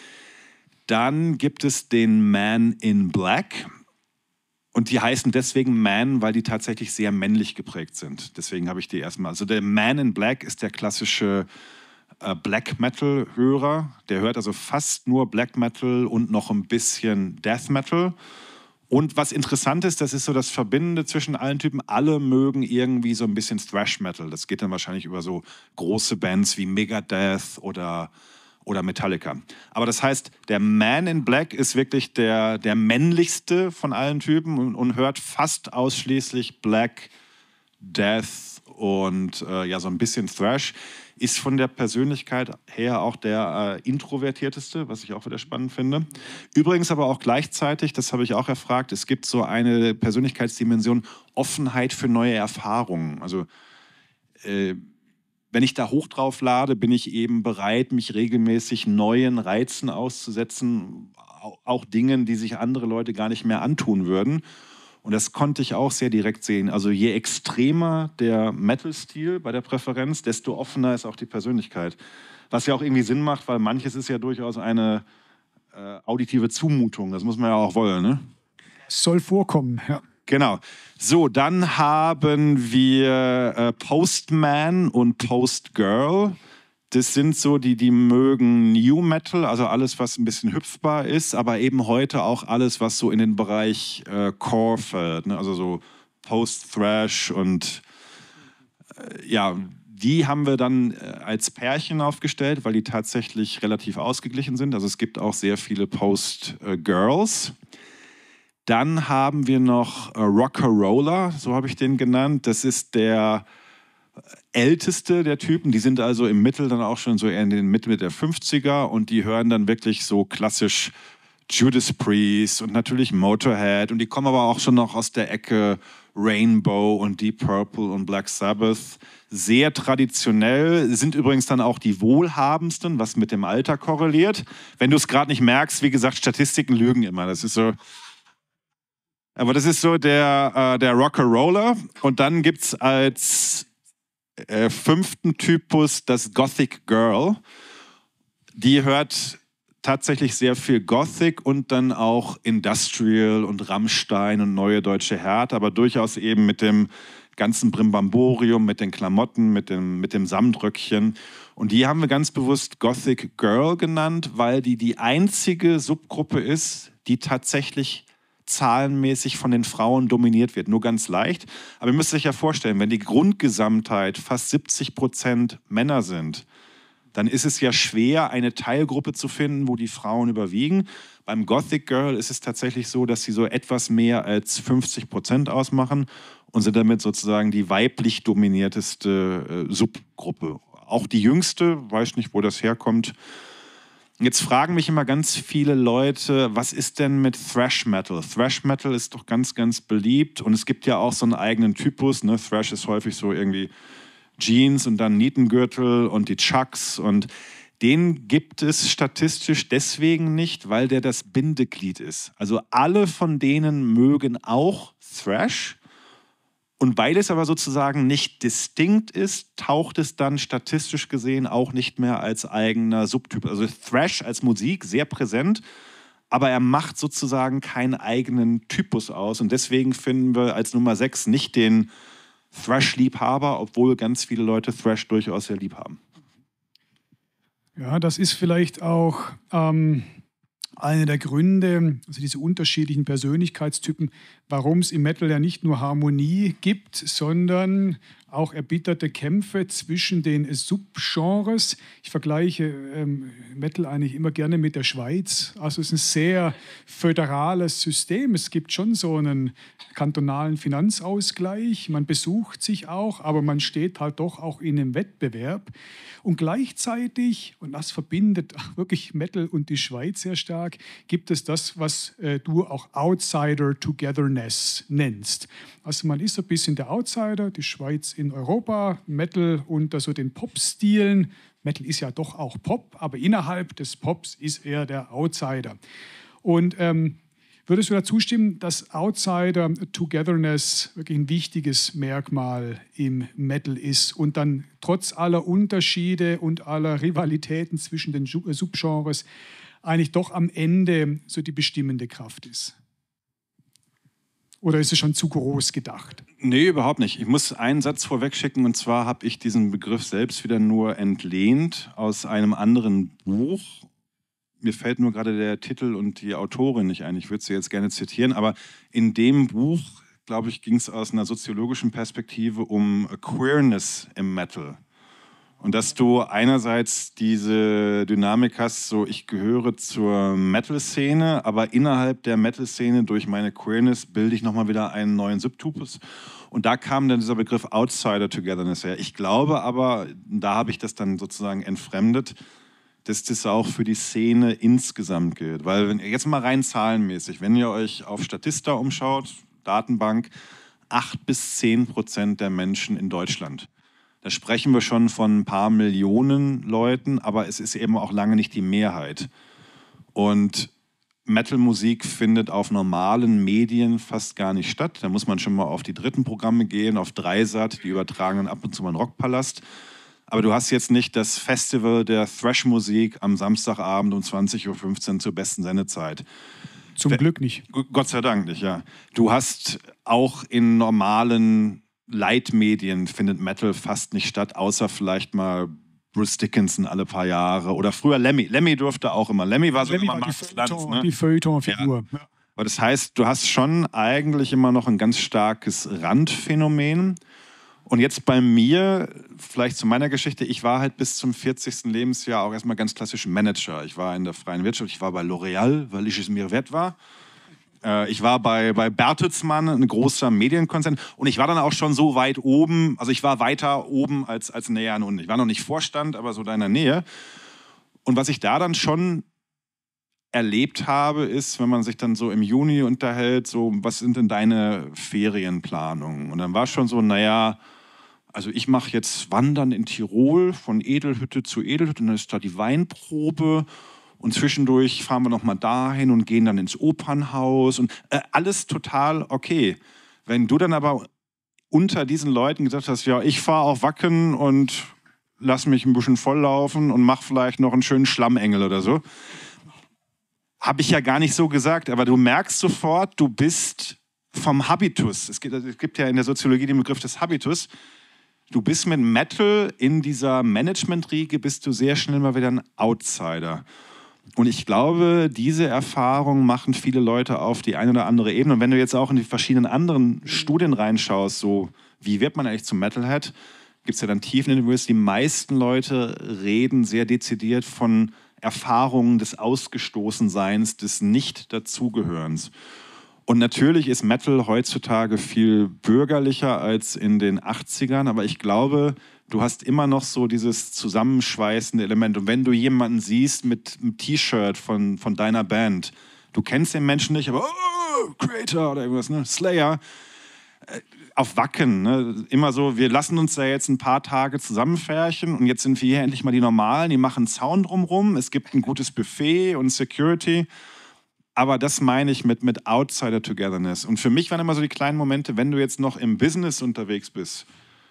Dann gibt es den Man in Black. Und die heißen deswegen Man, weil die tatsächlich sehr männlich geprägt sind. Deswegen habe ich die erstmal. Also der Man in Black ist der klassische äh, Black Metal-Hörer. Der hört also fast nur Black Metal und noch ein bisschen Death Metal. Und was interessant ist, das ist so das Verbindende zwischen allen Typen. Alle mögen irgendwie so ein bisschen Thrash Metal. Das geht dann wahrscheinlich über so große Bands wie Megadeth oder oder Metallica. Aber das heißt, der Man in Black ist wirklich der, der männlichste von allen Typen und, und hört fast ausschließlich Black, Death und äh, ja, so ein bisschen Thrash. Ist von der Persönlichkeit her auch der äh, introvertierteste, was ich auch wieder spannend finde. Übrigens aber auch gleichzeitig, das habe ich auch erfragt, es gibt so eine Persönlichkeitsdimension, Offenheit für neue Erfahrungen. Also äh, wenn ich da hoch drauf lade, bin ich eben bereit, mich regelmäßig neuen Reizen auszusetzen, auch Dingen, die sich andere Leute gar nicht mehr antun würden. Und das konnte ich auch sehr direkt sehen. Also je extremer der Metal-Stil bei der Präferenz, desto offener ist auch die Persönlichkeit. Was ja auch irgendwie Sinn macht, weil manches ist ja durchaus eine äh, auditive Zumutung. Das muss man ja auch wollen, ne? Soll vorkommen, ja. Genau. So, dann haben wir äh, Postman und Postgirl. Das sind so die, die mögen New Metal, also alles, was ein bisschen hüpfbar ist, aber eben heute auch alles, was so in den Bereich äh, Core fällt. Ne? Also so Post-Thrash und äh, ja, die haben wir dann äh, als Pärchen aufgestellt, weil die tatsächlich relativ ausgeglichen sind. Also es gibt auch sehr viele Post-Girls. Dann haben wir noch äh, Rock'n'Roller, so habe ich den genannt. Das ist der älteste der Typen. Die sind also im Mittel dann auch schon so in den Mitte der fünfziger und die hören dann wirklich so klassisch Judas Priest und natürlich Motorhead. Und die kommen aber auch schon noch aus der Ecke Rainbow und Deep Purple und Black Sabbath. Sehr traditionell, sind übrigens dann auch die wohlhabendsten, was mit dem Alter korreliert. Wenn du es gerade nicht merkst, wie gesagt, Statistiken lügen immer. Das ist so... Aber das ist so der, äh, der Rock'n'Roller. Und dann gibt es als äh, fünften Typus das Gothic Girl. Die hört tatsächlich sehr viel Gothic und dann auch Industrial und Rammstein und Neue Deutsche Härte, aber durchaus eben mit dem ganzen Brimbamborium, mit den Klamotten, mit dem, mit dem Samtröckchen. Und die haben wir ganz bewusst Gothic Girl genannt, weil die die einzige Subgruppe ist, die tatsächlich zahlenmäßig von den Frauen dominiert wird. Nur ganz leicht. Aber ihr müsst euch ja vorstellen, wenn die Grundgesamtheit fast siebzig Prozent Männer sind, dann ist es ja schwer, eine Teilgruppe zu finden, wo die Frauen überwiegen. Beim Gothic Girl ist es tatsächlich so, dass sie so etwas mehr als fünfzig Prozent ausmachen und sind damit sozusagen die weiblich dominierteste äh, Subgruppe. Auch die jüngste, weiß nicht, wo das herkommt. Jetzt fragen mich immer ganz viele Leute, was ist denn mit Thrash Metal? Thrash Metal ist doch ganz, ganz beliebt und es gibt ja auch so einen eigenen Typus. Ne? Thrash ist häufig so irgendwie Jeans und dann Nietengürtel und die Chucks und den gibt es statistisch deswegen nicht, weil der das Bindeglied ist. Also alle von denen mögen auch Thrash. Und weil es aber sozusagen nicht distinkt ist, taucht es dann statistisch gesehen auch nicht mehr als eigener Subtyp. Also Thrash als Musik sehr präsent, aber er macht sozusagen keinen eigenen Typus aus. Und deswegen finden wir als Nummer sechs nicht den Thrash-Liebhaber, obwohl ganz viele Leute Thrash durchaus sehr lieb haben. Ja, das ist vielleicht auch ähm, einer der Gründe, also diese unterschiedlichen Persönlichkeitstypen, warum es im Metal ja nicht nur Harmonie gibt, sondern auch erbitterte Kämpfe zwischen den Subgenres. Ich vergleiche ähm, Metal eigentlich immer gerne mit der Schweiz. Also es ist ein sehr föderales System. Es gibt schon so einen kantonalen Finanzausgleich. Man besucht sich auch, aber man steht halt doch auch in einem Wettbewerb. Und gleichzeitig, und das verbindet wirklich Metal und die Schweiz sehr stark, gibt es das, was äh, du auch Outsider-Togetherness nennst. Also man ist so ein bisschen der Outsider, die Schweiz in Europa, Metal unter so den Pop-Stilen. Metal ist ja doch auch Pop, aber innerhalb des Pops ist er der Outsider. Und ähm, würdest du dazu stimmen, dass Outsider-Togetherness wirklich ein wichtiges Merkmal im Metal ist und dann trotz aller Unterschiede und aller Rivalitäten zwischen den Subgenres eigentlich doch am Ende so die bestimmende Kraft ist? Oder ist es schon zu groß gedacht? Nee, überhaupt nicht. Ich muss einen Satz vorwegschicken, und zwar habe ich diesen Begriff selbst wieder nur entlehnt aus einem anderen Buch. Mir fällt nur gerade der Titel und die Autorin nicht ein. Ich würde sie jetzt gerne zitieren, aber in dem Buch, glaube ich, ging es aus einer soziologischen Perspektive um Queerness im Metal. Und dass du einerseits diese Dynamik hast, so ich gehöre zur Metal-Szene, aber innerhalb der Metal-Szene durch meine Queerness bilde ich nochmal wieder einen neuen Subtypus. Und da kam dann dieser Begriff Outsider-Togetherness her. Ich glaube aber, da habe ich das dann sozusagen entfremdet, dass das auch für die Szene insgesamt gilt. Weil wenn, jetzt mal rein zahlenmäßig, wenn ihr euch auf Statista umschaut, Datenbank, acht bis zehn Prozent der Menschen in Deutschland. Da sprechen wir schon von ein paar Millionen Leuten, aber es ist eben auch lange nicht die Mehrheit. Und Metal-Musik findet auf normalen Medien fast gar nicht statt. Da muss man schon mal auf die dritten Programme gehen, auf Dreisat, die übertragen dann ab und zu mal einen Rockpalast. Aber du hast jetzt nicht das Festival der Thrash-Musik am Samstagabend um zwanzig Uhr fünfzehn zur besten Sendezeit. Zum Be- Glück nicht. Gott sei Dank nicht, ja. Du hast auch in normalen Leitmedien findet Metal fast nicht statt, außer vielleicht mal Bruce Dickinson alle paar Jahre oder früher Lemmy. Lemmy durfte auch immer. Lemmy war so Lemmy immer war Markus die Lanz, Feuilleton, ne? die Feuilleton-Figur. Ja. Aber das heißt, du hast schon eigentlich immer noch ein ganz starkes Randphänomen. Und jetzt bei mir, vielleicht zu meiner Geschichte, ich war halt bis zum vierzigsten Lebensjahr auch erstmal ganz klassisch Manager. Ich war in der freien Wirtschaft, ich war bei L'Oréal, weil ich es mir wert war. Äh, ich war bei, bei Bertelsmann, ein großer Medienkonzern. Und ich war dann auch schon so weit oben, also ich war weiter oben als, als näher an unten. Ich war noch nicht Vorstand, aber so da in der Nähe. Und was ich da dann schon erlebt habe, ist, wenn man sich dann so im Juni unterhält, so, was sind denn deine Ferienplanungen? Und dann war schon so, naja, also ich mache jetzt Wandern in Tirol von Edelhütte zu Edelhütte und dann ist da die Weinprobe und zwischendurch fahren wir nochmal dahin und gehen dann ins Opernhaus und äh, alles total okay. Wenn du dann aber unter diesen Leuten gesagt hast, ja, ich fahre auf Wacken und lass mich ein bisschen volllaufen und mach vielleicht noch einen schönen Schlammengel oder so, habe ich ja gar nicht so gesagt, aber du merkst sofort, du bist vom Habitus. Es gibt, es gibt ja in der Soziologie den Begriff des Habitus. Du bist mit Metal in dieser Management-Riege, bist du sehr schnell mal wieder ein Outsider. Und ich glaube, diese Erfahrung machen viele Leute auf die eine oder andere Ebene. Und wenn du jetzt auch in die verschiedenen anderen Studien reinschaust, so wie wird man eigentlich zum Metalhead, gibt es ja dann Tiefeninterviews, die meisten Leute reden sehr dezidiert von Erfahrungen des Ausgestoßenseins, des Nicht-Dazugehörens. Und natürlich ist Metal heutzutage viel bürgerlicher als in den achtzigern, aber ich glaube, du hast immer noch so dieses zusammenschweißende Element. Und wenn du jemanden siehst mit einem T-Shirt von, von deiner Band, du kennst den Menschen nicht, aber oh, Creator oder irgendwas, ne? Slayer, äh, auf Wacken, ne? Immer so, wir lassen uns da jetzt ein paar Tage zusammenfärchen und jetzt sind wir hier endlich mal die Normalen, die machen Zaun drumrum, es gibt ein gutes Buffet und Security. Aber das meine ich mit, mit Outsider-Togetherness. Und für mich waren immer so die kleinen Momente, wenn du jetzt noch im Business unterwegs bist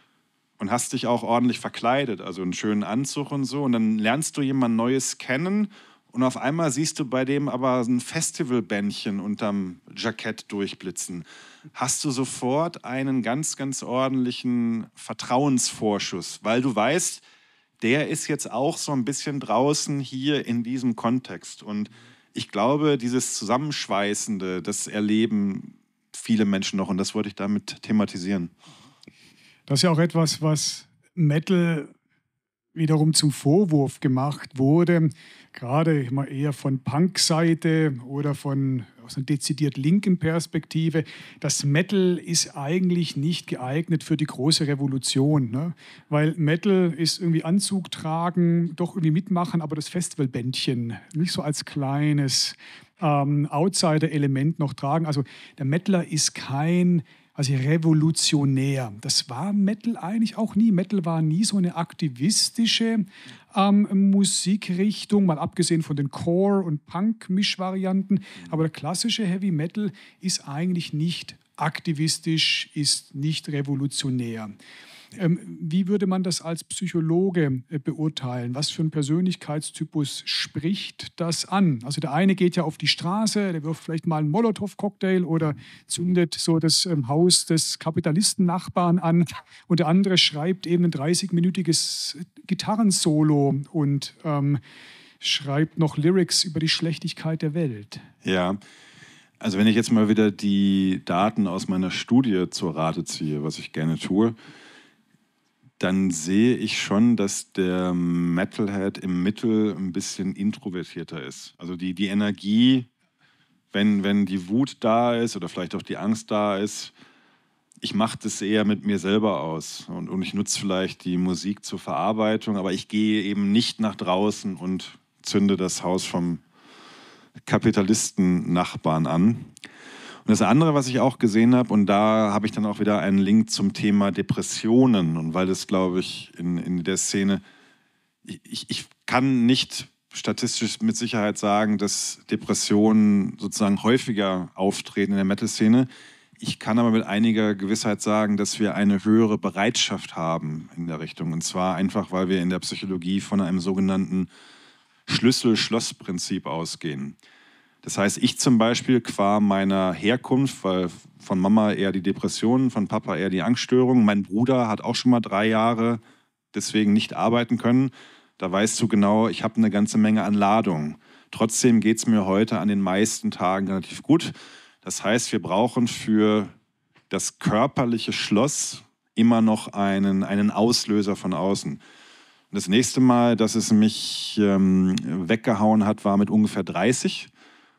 und hast dich auch ordentlich verkleidet, also einen schönen Anzug und so, und dann lernst du jemand Neues kennen und auf einmal siehst du bei dem aber ein Festivalbändchen unterm Jackett durchblitzen. Hast du sofort einen ganz, ganz ordentlichen Vertrauensvorschuss, weil du weißt, der ist jetzt auch so ein bisschen draußen hier in diesem Kontext. Und ich glaube, dieses Zusammenschweißende, das erleben viele Menschen noch und das wollte ich damit thematisieren. Das ist ja auch etwas, was Metal wiederum zum Vorwurf gemacht wurde, gerade immer eher von Punk-Seite oder von aus einer dezidiert linken Perspektive. Das Metal ist eigentlich nicht geeignet für die große Revolution, ne? Weil Metal ist irgendwie Anzug tragen, doch irgendwie mitmachen, aber das Festivalbändchen nicht so als kleines ähm, Outsider-Element noch tragen. Also der Metaler ist kein Also revolutionär. Das war Metal eigentlich auch nie. Metal war nie so eine aktivistische ähm, Musikrichtung, mal abgesehen von den Core- und Punk-Mischvarianten. Aber der klassische Heavy Metal ist eigentlich nicht aktivistisch, ist nicht revolutionär. Ähm, wie würde man das als Psychologe äh, beurteilen? Was für ein Persönlichkeitstypus spricht das an? Also der eine geht ja auf die Straße, der wirft vielleicht mal einen Molotow-Cocktail oder zündet so das ähm, Haus des Kapitalisten-Nachbarn an und der andere schreibt eben ein dreißigminütiges Gitarrensolo und ähm, schreibt noch Lyrics über die Schlechtigkeit der Welt. Ja, also wenn ich jetzt mal wieder die Daten aus meiner Studie zur Rate ziehe, was ich gerne tue, dann sehe ich schon, dass der Metalhead im Mittel ein bisschen introvertierter ist. Also die, die Energie, wenn, wenn die Wut da ist oder vielleicht auch die Angst da ist, ich mache das eher mit mir selber aus. Und, und ich nutze vielleicht die Musik zur Verarbeitung, aber ich gehe eben nicht nach draußen und zünde das Haus vom Kapitalisten-Nachbarn an. Und das andere, was ich auch gesehen habe, und da habe ich dann auch wieder einen Link zum Thema Depressionen. Und weil das, glaube ich, in, in der Szene, ich, ich kann nicht statistisch mit Sicherheit sagen, dass Depressionen sozusagen häufiger auftreten in der Metal-Szene. Ich kann aber mit einiger Gewissheit sagen, dass wir eine höhere Bereitschaft haben in der Richtung. Und zwar einfach, weil wir in der Psychologie von einem sogenannten Schlüssel-Schloss-Prinzip ausgehen. Das heißt, ich zum Beispiel qua meiner Herkunft, weil von Mama eher die Depressionen, von Papa eher die Angststörungen. Mein Bruder hat auch schon mal drei Jahre deswegen nicht arbeiten können. Da weißt du genau, ich habe eine ganze Menge an Ladung. Trotzdem geht es mir heute an den meisten Tagen relativ gut. Das heißt, wir brauchen für das körperliche Schloss immer noch einen, einen Auslöser von außen. Und das nächste Mal, dass es mich ähm, weggehauen hat, war mit ungefähr dreißig.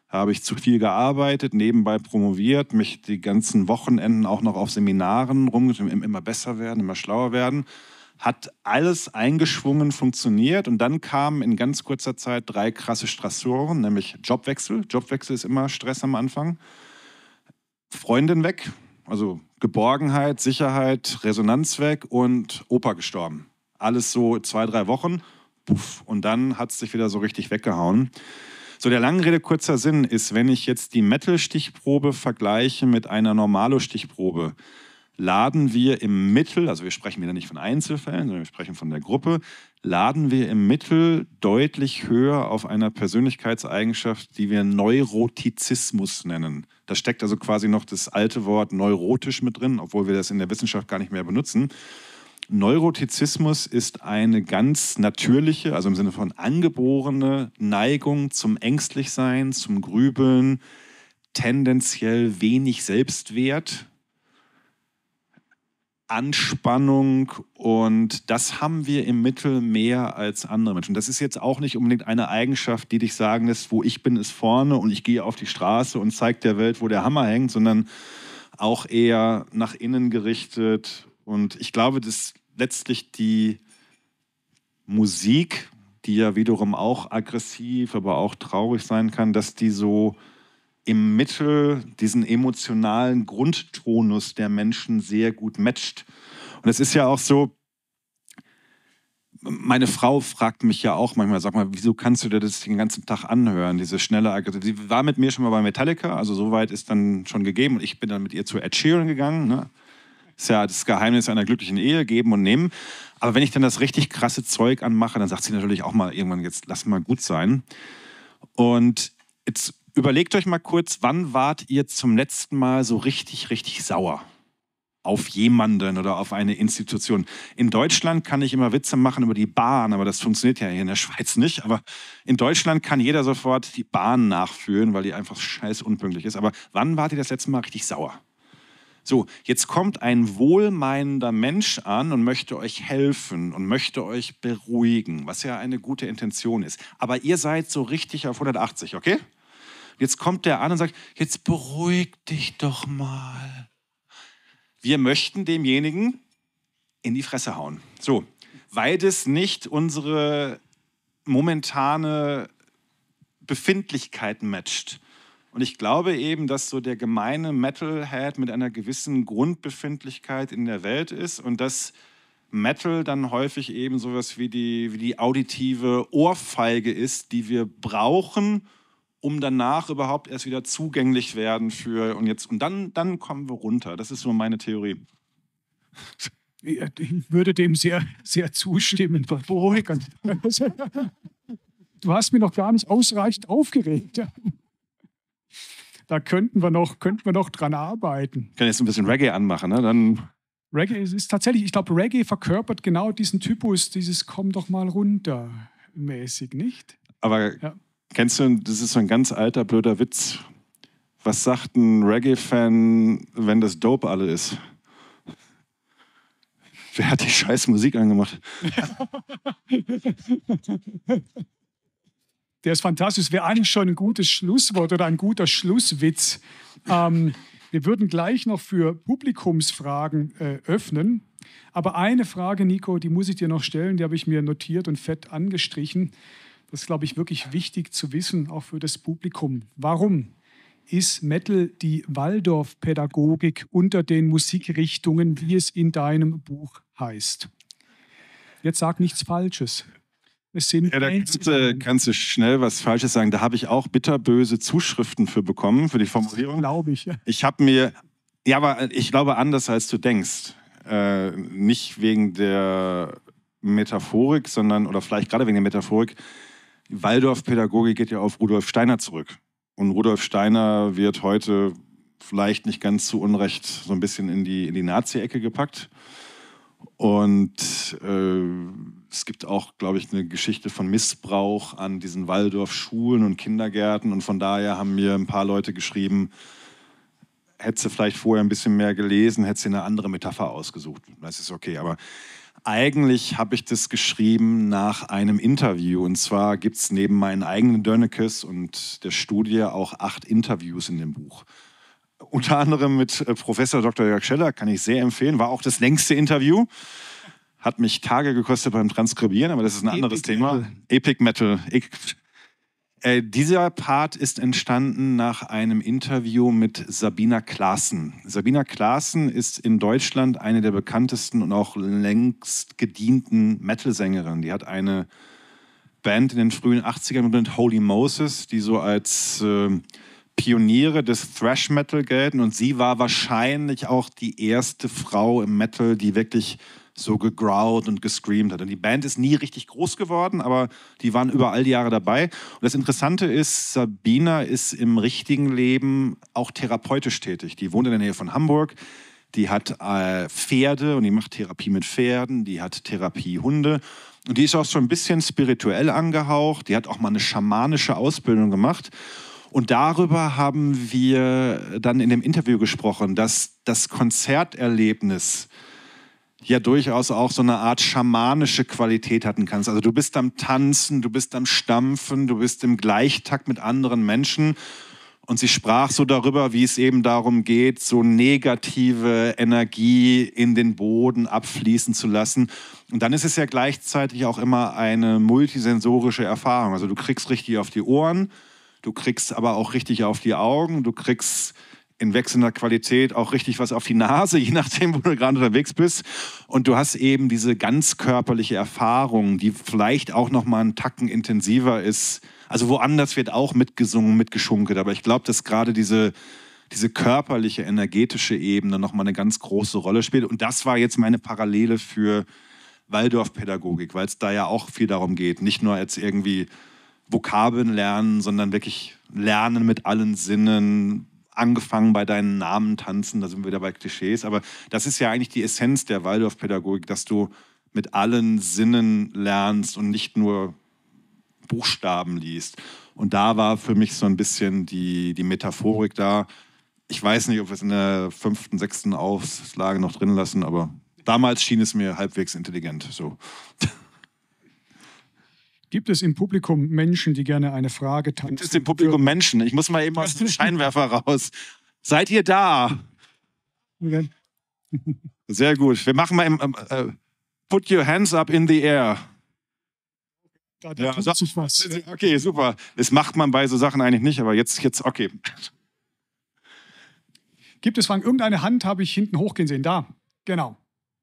habe ich zu viel gearbeitet, nebenbei promoviert, mich die ganzen Wochenenden auch noch auf Seminaren rumgetrieben, immer besser werden, immer schlauer werden. Hat alles eingeschwungen, funktioniert und dann kamen in ganz kurzer Zeit drei krasse Stressoren, nämlich Jobwechsel. Jobwechsel ist immer Stress am Anfang. Freundin weg, also Geborgenheit, Sicherheit, Resonanz weg und Opa gestorben. Alles so zwei, drei Wochen, puff, und dann hat es sich wieder so richtig weggehauen. So, der langen Rede kurzer Sinn ist, wenn ich jetzt die Metal-Stichprobe vergleiche mit einer Normalo-Stichprobe, laden wir im Mittel, also wir sprechen wieder nicht von Einzelfällen, sondern wir sprechen von der Gruppe, laden wir im Mittel deutlich höher auf einer Persönlichkeitseigenschaft, die wir Neurotizismus nennen. Da steckt also quasi noch das alte Wort neurotisch mit drin, obwohl wir das in der Wissenschaft gar nicht mehr benutzen. Neurotizismus ist eine ganz natürliche, also im Sinne von angeborene Neigung zum Ängstlichsein, zum Grübeln, tendenziell wenig Selbstwert, Anspannung, und das haben wir im Mittel mehr als andere Menschen. Das ist jetzt auch nicht unbedingt eine Eigenschaft, die dich sagen lässt, wo ich bin, ist vorne und ich gehe auf die Straße und zeige der Welt, wo der Hammer hängt, sondern auch eher nach innen gerichtet. Und ich glaube, dass letztlich die Musik, die ja wiederum auch aggressiv, aber auch traurig sein kann, dass die so im Mittel diesen emotionalen Grundtonus der Menschen sehr gut matcht. Und es ist ja auch so, meine Frau fragt mich ja auch manchmal, sag mal, wieso kannst du dir das den ganzen Tag anhören, diese schnelle Aggression? Sie war mit mir schon mal bei Metallica, also soweit ist dann schon gegeben, und ich bin dann mit ihr zu Ed Sheeran gegangen, ne? Ist ja das Geheimnis einer glücklichen Ehe, geben und nehmen. Aber wenn ich dann das richtig krasse Zeug anmache, dann sagt sie natürlich auch mal irgendwann, jetzt lass mal gut sein. Und jetzt überlegt euch mal kurz, wann wart ihr zum letzten Mal so richtig, richtig sauer auf jemanden oder auf eine Institution? In Deutschland kann ich immer Witze machen über die Bahn, aber das funktioniert ja hier in der Schweiz nicht. Aber in Deutschland kann jeder sofort die Bahn nachführen, weil die einfach scheiß unpünktlich ist. Aber wann wart ihr das letzte Mal richtig sauer? So, jetzt kommt ein wohlmeinender Mensch an und möchte euch helfen und möchte euch beruhigen, was ja eine gute Intention ist. Aber ihr seid so richtig auf hundertachtzig, okay? Jetzt kommt der an und sagt, jetzt beruhig dich doch mal. Wir möchten demjenigen in die Fresse hauen. So, weil das nicht unsere momentane Befindlichkeit matcht. Und ich glaube eben, dass so der gemeine Metalhead mit einer gewissen Grundbefindlichkeit in der Welt ist und dass Metal dann häufig eben sowas wie die, wie die auditive Ohrfeige ist, die wir brauchen, um danach überhaupt erst wieder zugänglich werden für und jetzt und dann, dann kommen wir runter. Das ist so meine Theorie. Ich würde dem sehr, sehr zustimmen. Du hast mich noch gar nicht ausreichend aufgeregt. Da könnten wir noch, könnten wir noch dran arbeiten. Ich kann jetzt ein bisschen Reggae anmachen, ne? Dann Reggae ist, ist tatsächlich, ich glaube, Reggae verkörpert genau diesen Typus, dieses Komm doch mal runter mäßig, nicht? Aber ja. Kennst du, das ist so ein ganz alter, blöder Witz. Was sagt ein Reggae-Fan, wenn das Dope alle ist? Wer hat die scheiß Musik angemacht? Der ist fantastisch. Wäre eigentlich schon ein gutes Schlusswort oder ein guter Schlusswitz. Ähm, wir würden gleich noch für Publikumsfragen äh, öffnen. Aber eine Frage, Nico, die muss ich dir noch stellen. Die habe ich mir notiert und fett angestrichen. Das ist, glaube ich, wirklich wichtig zu wissen, auch für das Publikum. Warum ist Metal die Waldorf-Pädagogik unter den Musikrichtungen, wie es in deinem Buch heißt? Jetzt sag nichts Falsches. Es sind ja, da kannst du, kannst du schnell was Falsches sagen. Da habe ich auch bitterböse Zuschriften für bekommen, für die Formulierung. Glaube ich, ja. Ich habe mir, ja, aber ich glaube anders, als du denkst. Äh, nicht wegen der Metaphorik, sondern, oder vielleicht gerade wegen der Metaphorik, Waldorf-Pädagogik geht ja auf Rudolf Steiner zurück. Und Rudolf Steiner wird heute vielleicht nicht ganz zu Unrecht so ein bisschen in die, in die Nazi-Ecke gepackt. Und äh, es gibt auch, glaube ich, eine Geschichte von Missbrauch an diesen Waldorf-Schulen und Kindergärten. Und von daher haben mir ein paar Leute geschrieben, hätte sie vielleicht vorher ein bisschen mehr gelesen, hätte sie eine andere Metapher ausgesucht. Das ist okay, aber Eigentlich habe ich das geschrieben nach einem Interview. Und zwar gibt es neben meinen eigenen Dörnekes und der Studie auch acht Interviews in dem Buch. Unter anderem mit Professor Doktor Jörg Scheller, kann ich sehr empfehlen. War auch das längste Interview. Hat mich Tage gekostet beim Transkribieren, aber das ist ein anderes Epic Thema. Metal. Epic Metal. Äh, dieser Part ist entstanden nach einem Interview mit Sabina Claassen. Sabina Claassen ist in Deutschland eine der bekanntesten und auch längst gedienten Metal-Sängerinnen. Die hat eine Band in den frühen achtzigern gegründet, Holy Moses, die so als äh, Pioniere des Thrash-Metal gelten. Und sie war wahrscheinlich auch die erste Frau im Metal, die wirklich so gegrowlt und gescreamt hat. Und die Band ist nie richtig groß geworden, aber die waren über all die Jahre dabei. Und das Interessante ist, Sabina ist im richtigen Leben auch therapeutisch tätig. Die wohnt in der Nähe von Hamburg, die hat äh, Pferde und die macht Therapie mit Pferden, die hat Therapiehunde. Und die ist auch so ein bisschen spirituell angehaucht. Die hat auch mal eine schamanische Ausbildung gemacht. Und darüber haben wir dann in dem Interview gesprochen, dass das Konzerterlebnis ja durchaus auch so eine Art schamanische Qualität hatten kannst. Also du bist am Tanzen, du bist am Stampfen, du bist im Gleichtakt mit anderen Menschen. Und sie sprach so darüber, wie es eben darum geht, so negative Energie in den Boden abfließen zu lassen. Und dann ist es ja gleichzeitig auch immer eine multisensorische Erfahrung. Also du kriegst richtig auf die Ohren, du kriegst aber auch richtig auf die Augen, du kriegst in wechselnder Qualität auch richtig was auf die Nase, je nachdem, wo du gerade unterwegs bist. Und du hast eben diese ganz körperliche Erfahrung, die vielleicht auch noch mal einen Tacken intensiver ist. Also woanders wird auch mitgesungen, mitgeschunkelt. Aber ich glaube, dass gerade diese, diese körperliche, energetische Ebene noch mal eine ganz große Rolle spielt. Und das war jetzt meine Parallele für Waldorfpädagogik, weil es da ja auch viel darum geht, nicht nur jetzt irgendwie Vokabeln lernen, sondern wirklich lernen mit allen Sinnen, angefangen bei deinen Namen tanzen, da sind wir wieder bei Klischees, aber das ist ja eigentlich die Essenz der Waldorfpädagogik, dass du mit allen Sinnen lernst und nicht nur Buchstaben liest. Und da war für mich so ein bisschen die, die Metaphorik da. Ich weiß nicht, ob wir es in der fünften, sechsten Auflage noch drin lassen, aber damals schien es mir halbwegs intelligent. So. Gibt es im Publikum Menschen, die gerne eine Frage tanzen? Gibt es im Publikum Menschen? Ich muss mal eben aus dem Scheinwerfer raus. Seid ihr da? Sehr gut. Wir machen mal im, äh, put your hands up in the air. Da, da Ja, tut so- sich was. Okay, super. Das macht man bei so Sachen eigentlich nicht, aber jetzt, jetzt okay. Gibt es, Frank, irgendeine Hand habe ich hinten hochgehen sehen? Da, genau.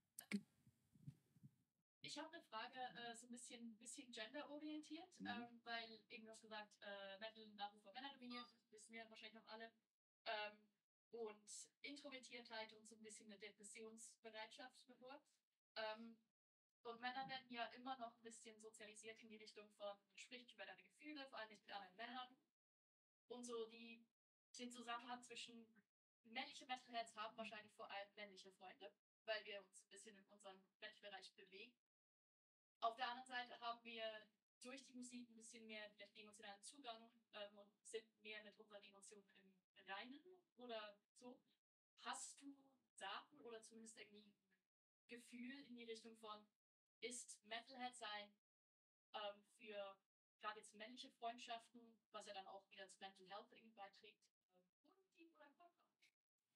Ich habe eine Frage, äh, so ein bisschen, bisschen genderorientiert, ähm, weil eben du hast gesagt, äh, Metal nach wie vor Männer dominiert, wissen wir wahrscheinlich noch alle. Ähm, und Introvertiertheit und so ein bisschen eine Depressionsbereitschaft bevor. Ähm, und Männer werden ja immer noch ein bisschen sozialisiert in die Richtung von, sprich über deine Gefühle, vor allem nicht mit anderen Männern. Und so die, den Zusammenhang zwischen männliche Metalheads haben wahrscheinlich vor allem männliche Freunde, weil wir uns ein bisschen in unserem Metal-Bereich bewegen. Auf der anderen Seite haben wir durch die Musik ein bisschen mehr den emotionalen Zugang ähm, und sind mehr mit unseren Emotionen im Reinen oder so. Hast du Daten oder zumindest irgendwie ein Gefühl in die Richtung von, ist Metalhead sein ähm, für gerade jetzt männliche Freundschaften, was ja dann auch wieder ins Mental Health irgendwie beiträgt, äh, positiv oder kontraproduktiv?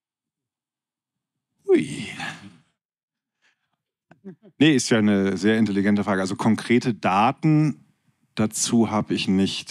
Ui. Nee, ist ja eine sehr intelligente Frage. Also konkrete Daten dazu habe ich nicht.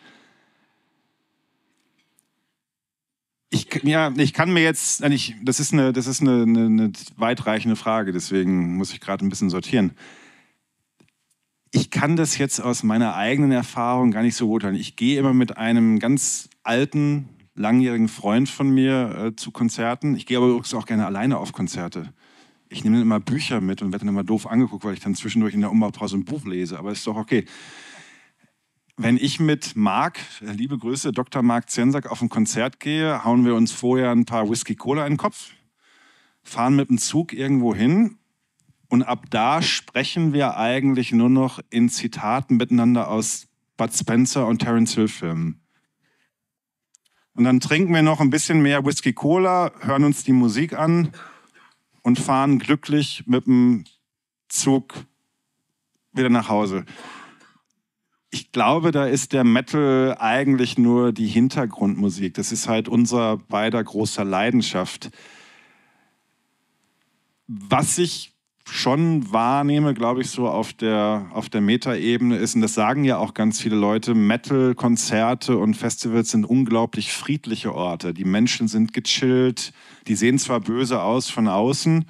Ich, ja, ich kann mir jetzt, ich, das ist, eine, das ist eine, eine, eine weitreichende Frage, deswegen muss ich gerade ein bisschen sortieren. Ich kann das jetzt aus meiner eigenen Erfahrung gar nicht so beurteilen. Ich gehe immer mit einem ganz alten, langjährigen Freund von mir äh, zu Konzerten. Ich gehe aber übrigens auch gerne alleine auf Konzerte. Ich nehme dann immer Bücher mit und werde dann immer doof angeguckt, weil ich dann zwischendurch in der Umbaupause ein Buch lese. Aber ist doch okay. Wenn ich mit Marc, liebe Grüße, Doktor Marc Zensack, auf ein Konzert gehe, hauen wir uns vorher ein paar Whisky-Cola in den Kopf, fahren mit dem Zug irgendwo hin und ab da sprechen wir eigentlich nur noch in Zitaten miteinander aus Bud Spencer und Terence Hill Filmen. Und dann trinken wir noch ein bisschen mehr Whisky-Cola, hören uns die Musik an und fahren glücklich mit dem Zug wieder nach Hause. Ich glaube, da ist der Metal eigentlich nur die Hintergrundmusik. Das ist halt unser beider großer Leidenschaft. Was ich schon wahrnehme, glaube ich, so auf der, auf der Meta-Ebene ist, und das sagen ja auch ganz viele Leute, Metal-Konzerte und Festivals sind unglaublich friedliche Orte. Die Menschen sind gechillt, die sehen zwar böse aus von außen,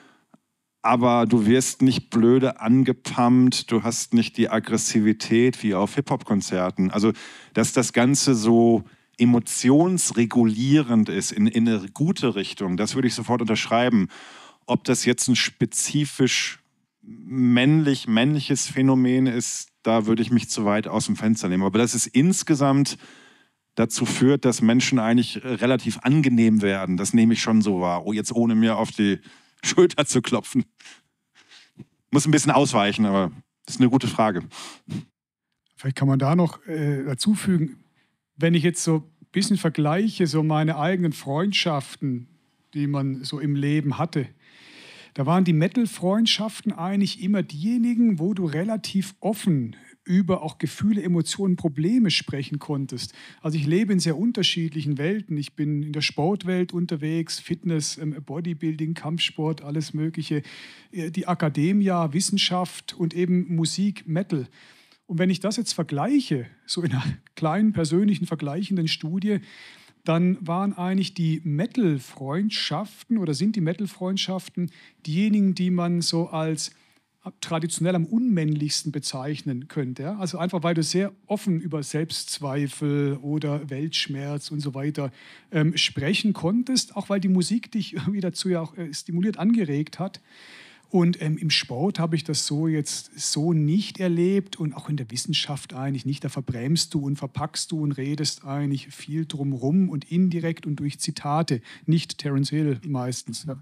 aber du wirst nicht blöde angepumpt, du hast nicht die Aggressivität wie auf Hip-Hop-Konzerten. Also, dass das Ganze so emotionsregulierend ist, in, in eine gute Richtung, das würde ich sofort unterschreiben. Ob das jetzt ein spezifisch männlich-männliches Phänomen ist, da würde ich mich zu weit aus dem Fenster nehmen. Aber dass es insgesamt dazu führt, dass Menschen eigentlich relativ angenehm werden, das nehme ich schon so wahr. Oh, jetzt ohne mir auf die Schulter zu klopfen. Muss ein bisschen ausweichen, aber das ist eine gute Frage. Vielleicht kann man da noch äh, dazu fügen, wenn ich jetzt so ein bisschen vergleiche, so meine eigenen Freundschaften, die man so im Leben hatte, da waren die Metal-Freundschaften eigentlich immer diejenigen, wo du relativ offen über auch Gefühle, Emotionen, Probleme sprechen konntest. Also ich lebe in sehr unterschiedlichen Welten. Ich bin in der Sportwelt unterwegs, Fitness, Bodybuilding, Kampfsport, alles Mögliche. Die Akademie, Wissenschaft und eben Musik, Metal. Und wenn ich das jetzt vergleiche, so in einer kleinen persönlichen vergleichenden Studie, dann waren eigentlich die Metal-Freundschaften oder sind die Metal-Freundschaften diejenigen, die man so als traditionell am unmännlichsten bezeichnen könnte. Ja? Also einfach, weil du sehr offen über Selbstzweifel oder Weltschmerz und so weiter ähm, sprechen konntest, auch weil die Musik dich irgendwie dazu ja auch äh, stimuliert, angeregt hat. Und ähm, im Sport habe ich das so jetzt so nicht erlebt und auch in der Wissenschaft eigentlich nicht. Da verbremst du und verpackst du und redest eigentlich viel drumrum und indirekt und durch Zitate, nicht Terence Hill meistens. Ja.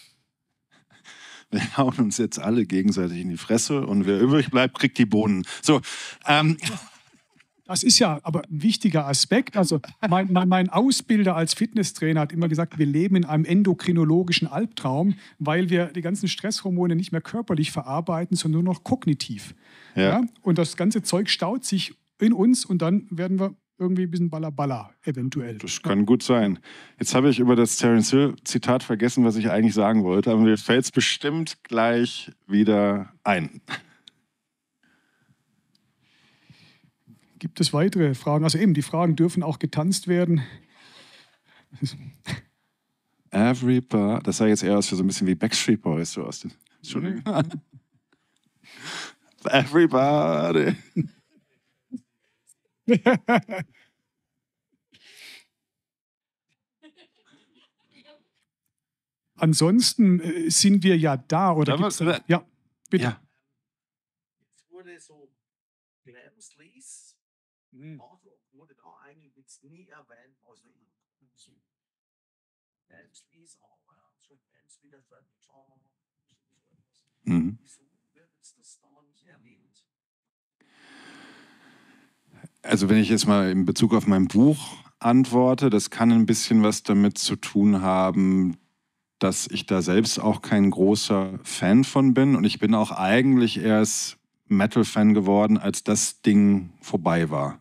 Wir hauen uns jetzt alle gegenseitig in die Fresse und wer übrig bleibt, kriegt die Bohnen. So, ähm. Das ist ja aber ein wichtiger Aspekt. Also mein, mein, mein Ausbilder als Fitnesstrainer hat immer gesagt, wir leben in einem endokrinologischen Albtraum, weil wir die ganzen Stresshormone nicht mehr körperlich verarbeiten, sondern nur noch kognitiv. Ja. Ja? Und das ganze Zeug staut sich in uns und dann werden wir irgendwie ein bisschen Balla-Balla eventuell. Das kann gut sein. Jetzt habe ich über das Terence Hill-Zitat vergessen, was ich eigentlich sagen wollte, aber mir fällt es bestimmt gleich wieder ein. Gibt es weitere Fragen? Also eben, die Fragen dürfen auch getanzt werden. Everybody, das sah jetzt eher aus für so ein bisschen wie Backstreet Boys, so aus den, Entschuldigung. Everybody. Ansonsten äh, sind wir ja da, oder? Gibt's, wir, ja, bitte. Ja. Jetzt wurde so Glam Sleaze, hm. wurde da eigentlich jetzt nie erwähnt, außer Glam Sleaze, aber so Bands wie das mhm. Wieso wird jetzt das da nicht erwähnt? Also wenn ich jetzt mal in Bezug auf mein Buch antworte, das kann ein bisschen was damit zu tun haben, dass ich da selbst auch kein großer Fan von bin. Und ich bin auch eigentlich erst Metal-Fan geworden, als das Ding vorbei war.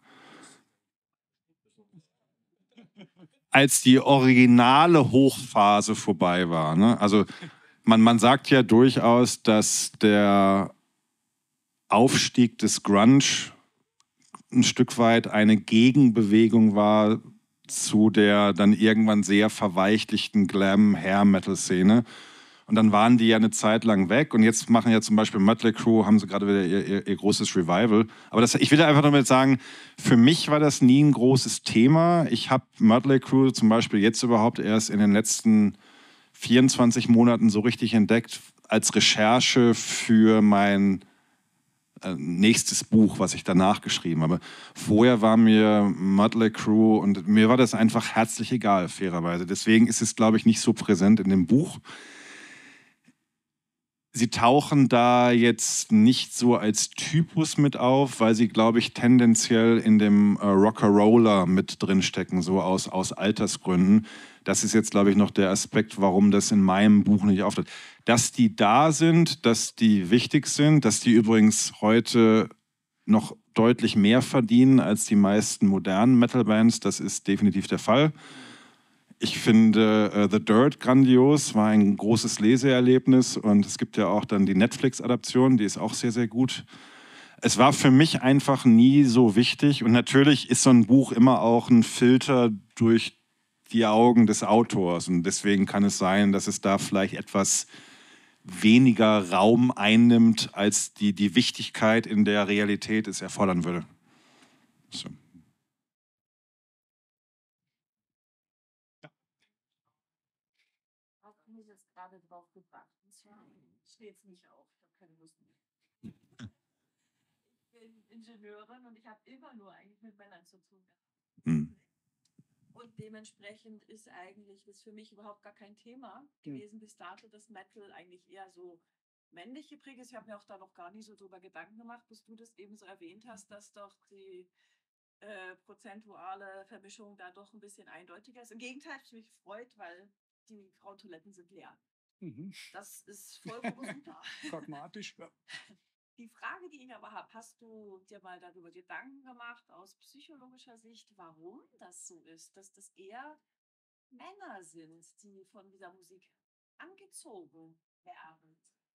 Als die originale Hochphase vorbei war. Ne? Also man, man sagt ja durchaus, dass der Aufstieg des Grunge ein Stück weit eine Gegenbewegung war zu der dann irgendwann sehr verweichlichten Glam-Hair-Metal-Szene. Und dann waren die ja eine Zeit lang weg. Und jetzt machen ja zum Beispiel Mötley Crüe, haben sie gerade wieder ihr, ihr, ihr großes Revival. Aber das, ich will einfach damit sagen, für mich war das nie ein großes Thema. Ich habe Mötley Crüe zum Beispiel jetzt überhaupt erst in den letzten vierundzwanzig Monaten so richtig entdeckt als Recherche für mein nächstes Buch, was ich danach geschrieben habe. Vorher war mir Mötley Crüe und mir war das einfach herzlich egal, fairerweise. Deswegen ist es, glaube ich, nicht so präsent in dem Buch. sie tauchen da jetzt nicht so als Typus mit auf, weil sie, glaube ich, tendenziell in dem äh, Rock'n'Roller mit drinstecken, so aus, aus Altersgründen. Das ist jetzt, glaube ich, noch der Aspekt, warum das in meinem Buch nicht auftritt. Dass die da sind, dass die wichtig sind, dass die übrigens heute noch deutlich mehr verdienen als die meisten modernen Metal-Bands, das ist definitiv der Fall. Ich finde uh, The Dirt grandios, war ein großes Leseerlebnis und es gibt ja auch dann die Netflix-Adaption, die ist auch sehr, sehr gut. Es war für mich einfach nie so wichtig und natürlich ist so ein Buch immer auch ein Filter durch die Augen des Autors und deswegen kann es sein, dass es da vielleicht etwas weniger Raum einnimmt, als die, die Wichtigkeit in der Realität es erfordern würde. So. Mich jetzt gerade drauf gebracht. Und zwar, ich stehe jetzt nicht auf, ich habe keine Lust mehr. Ich bin Ingenieurin und ich habe immer nur eigentlich mit Männern zu tun gehabt. Hm. Und dementsprechend ist eigentlich das für mich überhaupt gar kein Thema gewesen bis dato, dass Metal eigentlich eher so männlich geprägt ist. Ich habe mir auch da noch gar nicht so drüber Gedanken gemacht, bis du das eben so erwähnt hast, dass doch die äh, prozentuale Vermischung da doch ein bisschen eindeutiger ist. Im Gegenteil, ich mich freut, weil die Frauentoiletten sind leer. Mhm. Das ist vollkommen super. Pragmatisch, ja. Die Frage, die ich aber habe, hast du dir mal darüber Gedanken gemacht, aus psychologischer Sicht, warum das so ist, dass das eher Männer sind, die von dieser Musik angezogen werden?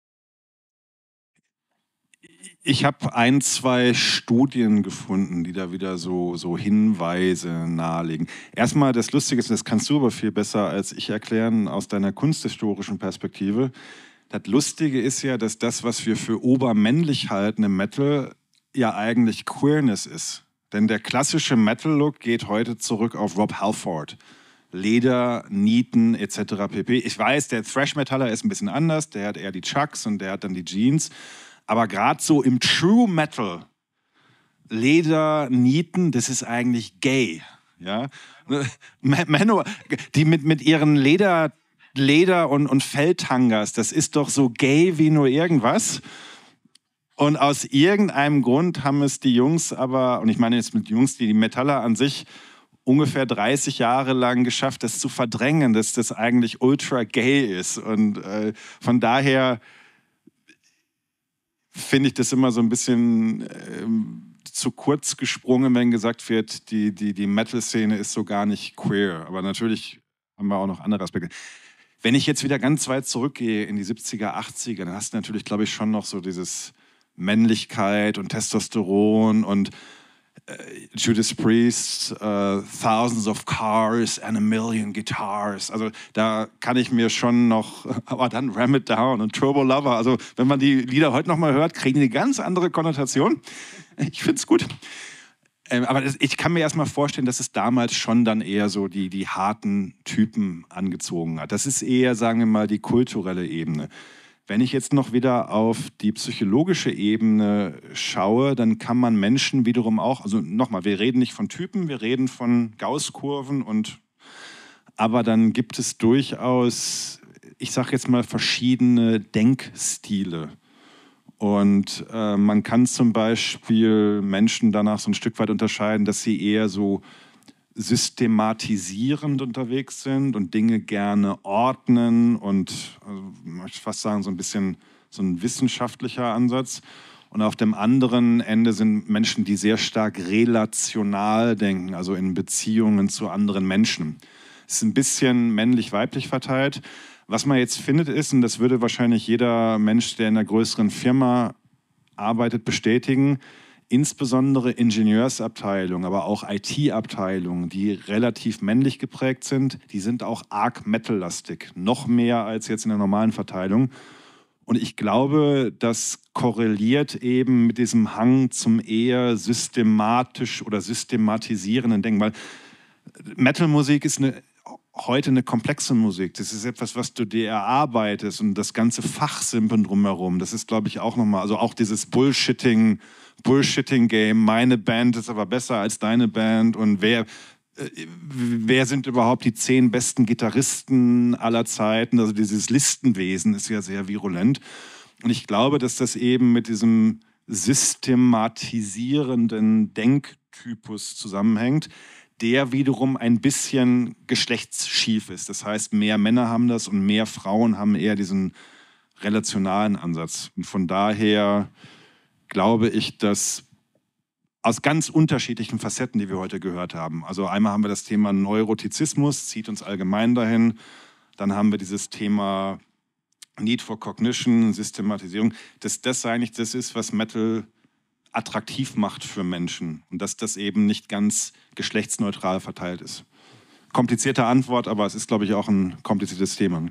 Ich habe ein, zwei Studien gefunden, die da wieder so, so Hinweise nahelegen. Erstmal das Lustige ist, das kannst du aber viel besser als ich erklären, aus deiner kunsthistorischen Perspektive. Das Lustige ist ja, dass das, was wir für obermännlich halten im Metal, ja eigentlich Queerness ist. Denn der klassische Metal-Look geht heute zurück auf Rob Halford. Leder, Nieten et cetera pp. Ich weiß, der Thrash-Metaller ist ein bisschen anders, der hat eher die Chucks und der hat dann die Jeans. Aber gerade so im True Metal, Leder, Nieten, das ist eigentlich gay. Ja? Männer, die mit, mit ihren Leder, Leder und, und Feldtangas, das ist doch so gay wie nur irgendwas. Und aus irgendeinem Grund haben es die Jungs aber, und ich meine jetzt mit Jungs, die, die Metaller an sich, ungefähr dreißig Jahre lang geschafft, das zu verdrängen, dass das eigentlich ultra gay ist. Und äh, von daher finde ich das immer so ein bisschen ähm, zu kurz gesprungen, wenn gesagt wird, die, die, die Metal-Szene ist so gar nicht queer. Aber natürlich haben wir auch noch andere Aspekte. Wenn ich jetzt wieder ganz weit zurückgehe in die siebziger, achtziger, dann hast du natürlich, glaube ich, schon noch so dieses Männlichkeit und Testosteron und äh, Judas Priest, äh, Thousands of Cars and a Million Guitars. Also da kann ich mir schon noch, aber dann Ram It Down und Turbo Lover. Also wenn man die Lieder heute noch mal hört, kriegen die eine ganz andere Konnotation. Ich finde es gut. Ähm, aber das, ich kann mir erstmal vorstellen, dass es damals schon dann eher so die, die harten Typen angezogen hat. Das ist eher, sagen wir mal, die kulturelle Ebene. Wenn ich jetzt noch wieder auf die psychologische Ebene schaue, dann kann man Menschen wiederum auch, also nochmal, wir reden nicht von Typen, wir reden von Gaußkurven, und aber dann gibt es durchaus, ich sage jetzt mal, verschiedene Denkstile. Und äh, man kann zum Beispiel Menschen danach so ein Stück weit unterscheiden, dass sie eher so systematisierend unterwegs sind und Dinge gerne ordnen und, also, möchte ich fast sagen, so ein bisschen so ein wissenschaftlicher Ansatz. Und auf dem anderen Ende sind Menschen, die sehr stark relational denken, also in Beziehungen zu anderen Menschen. Es ist ein bisschen männlich-weiblich verteilt. Was man jetzt findet ist, und das würde wahrscheinlich jeder Mensch, der in einer größeren Firma arbeitet, bestätigen, insbesondere Ingenieursabteilungen, aber auch I T-Abteilungen, die relativ männlich geprägt sind, die sind auch arg metal-lastig, noch mehr als jetzt in der normalen Verteilung. Und ich glaube, das korreliert eben mit diesem Hang zum eher systematisch oder systematisierenden Denken, weil Metal-Musik ist eine heute eine komplexe Musik. Das ist etwas, was du dir erarbeitest, und das ganze Fachsimpeln drumherum, das ist, glaube ich, auch nochmal, also auch dieses Bullshitting, Bullshitting-Game, meine Band ist aber besser als deine Band, und wer, äh, wer sind überhaupt die zehn besten Gitarristen aller Zeiten, also dieses Listenwesen ist ja sehr virulent. Und ich glaube, dass das eben mit diesem systematisierenden Denktypus zusammenhängt, der wiederum ein bisschen geschlechtsschief ist. Das heißt, mehr Männer haben das und mehr Frauen haben eher diesen relationalen Ansatz. Und von daher glaube ich, dass aus ganz unterschiedlichen Facetten, die wir heute gehört haben. Also einmal haben wir das Thema Neurotizismus, zieht uns allgemein dahin. Dann haben wir dieses Thema Need for Cognition, Systematisierung. Dass das eigentlich das ist, was Metal attraktiv macht für Menschen. Und dass das eben nicht ganz geschlechtsneutral verteilt ist. Komplizierte Antwort, aber es ist, glaube ich, auch ein kompliziertes Thema.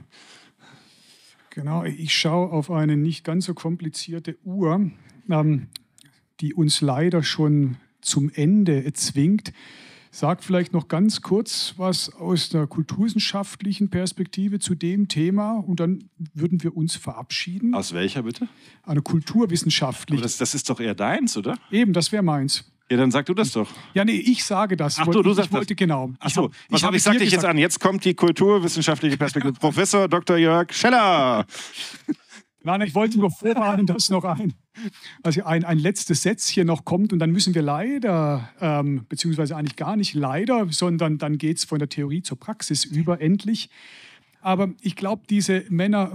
Genau, ich schaue auf eine nicht ganz so komplizierte Uhr, ähm, die uns leider schon zum Ende zwingt. Sag vielleicht noch ganz kurz was aus der kulturwissenschaftlichen Perspektive zu dem Thema und dann würden wir uns verabschieden. Aus welcher bitte? Eine kulturwissenschaftliche. Aber das, das ist doch eher deins, oder? Eben, das wäre meins. Ja, dann sag du das doch. Ja, nee, ich sage das. Ach du, du ich sagst wollte, das. Genau. Ach so, ich was hab, habe ich sag dich jetzt an? Jetzt kommt die kulturwissenschaftliche Perspektive. Professor Doktor Jörg Scheller. Nein, ich wollte nur vorwarnen, dass noch ein, also ein, ein letztes Sätzchen noch kommt und dann müssen wir leider, ähm, beziehungsweise eigentlich gar nicht leider, sondern dann geht es von der Theorie zur Praxis über, endlich. Aber ich glaube, diese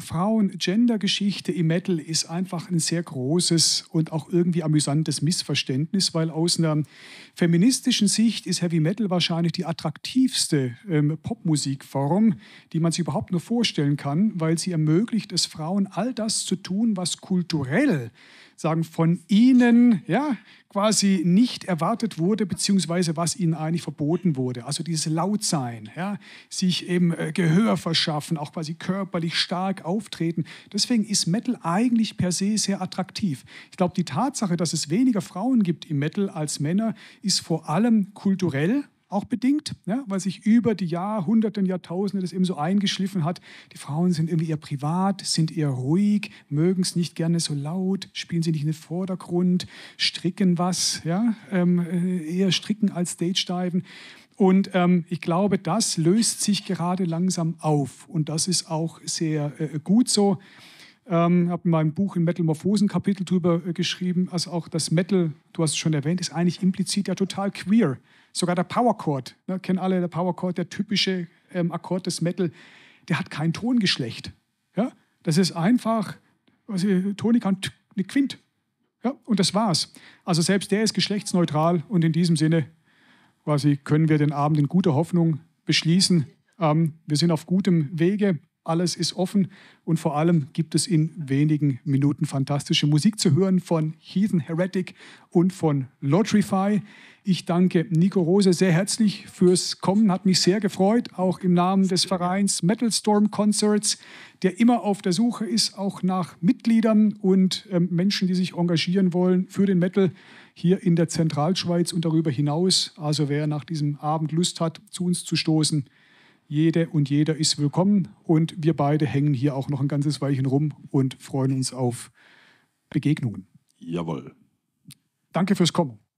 Männer-Frauen-Gender-Geschichte im Metal ist einfach ein sehr großes und auch irgendwie amüsantes Missverständnis, weil aus einer feministischen Sicht ist Heavy Metal wahrscheinlich die attraktivste ähm, Popmusikform, die man sich überhaupt nur vorstellen kann, weil sie ermöglicht es Frauen, all das zu tun, was kulturell sagen, von ihnen ja, quasi nicht erwartet wurde, beziehungsweise was ihnen eigentlich verboten wurde. Also dieses Lautsein, ja, sich eben äh, Gehör verschaffen, auch quasi körperlich stark auftreten. Deswegen ist Metal eigentlich per se sehr attraktiv. Ich glaube, die Tatsache, dass es weniger Frauen gibt im Metal als Männer, ist vor allem kulturell auch bedingt, ja, weil sich über die Jahrhunderte und Jahrtausende das eben so eingeschliffen hat. Die Frauen sind irgendwie eher privat, sind eher ruhig, mögen es nicht gerne so laut, spielen sie nicht in den Vordergrund, stricken was, ja, ähm, eher stricken als Stage-Diven. Und ähm, ich glaube, das löst sich gerade langsam auf. Und das ist auch sehr äh, gut so. Ich ähm, habe in meinem Buch ein Metal-Morphosen-Kapitel drüber äh, geschrieben. Also auch das Metal, du hast es schon erwähnt, ist eigentlich implizit ja total queer. Sogar der Power-Chord, ne, kennen alle, der Power-Chord, der typische ähm, Akkord des Metal, der hat kein Tongeschlecht. Ja? Das ist einfach, was ich, Tonika und eine Quint. Ja? Und das war's. Also selbst der ist geschlechtsneutral und in diesem Sinne quasi können wir den Abend in guter Hoffnung beschließen. Ähm, wir sind auf gutem Wege. Alles ist offen und vor allem gibt es in wenigen Minuten fantastische Musik zu hören von Heathen Heretic und von Lotrify. Ich danke Nico Rose sehr herzlich fürs Kommen, hat mich sehr gefreut, auch im Namen des Vereins Metal Storm Concerts, der immer auf der Suche ist, auch nach Mitgliedern und ähm, Menschen, die sich engagieren wollen für den Metal hier in der Zentralschweiz und darüber hinaus. Also wer nach diesem Abend Lust hat, zu uns zu stoßen, jede und jeder ist willkommen und wir beide hängen hier auch noch ein ganzes Weilchen rum und freuen uns auf Begegnungen. Jawohl. Danke fürs Kommen.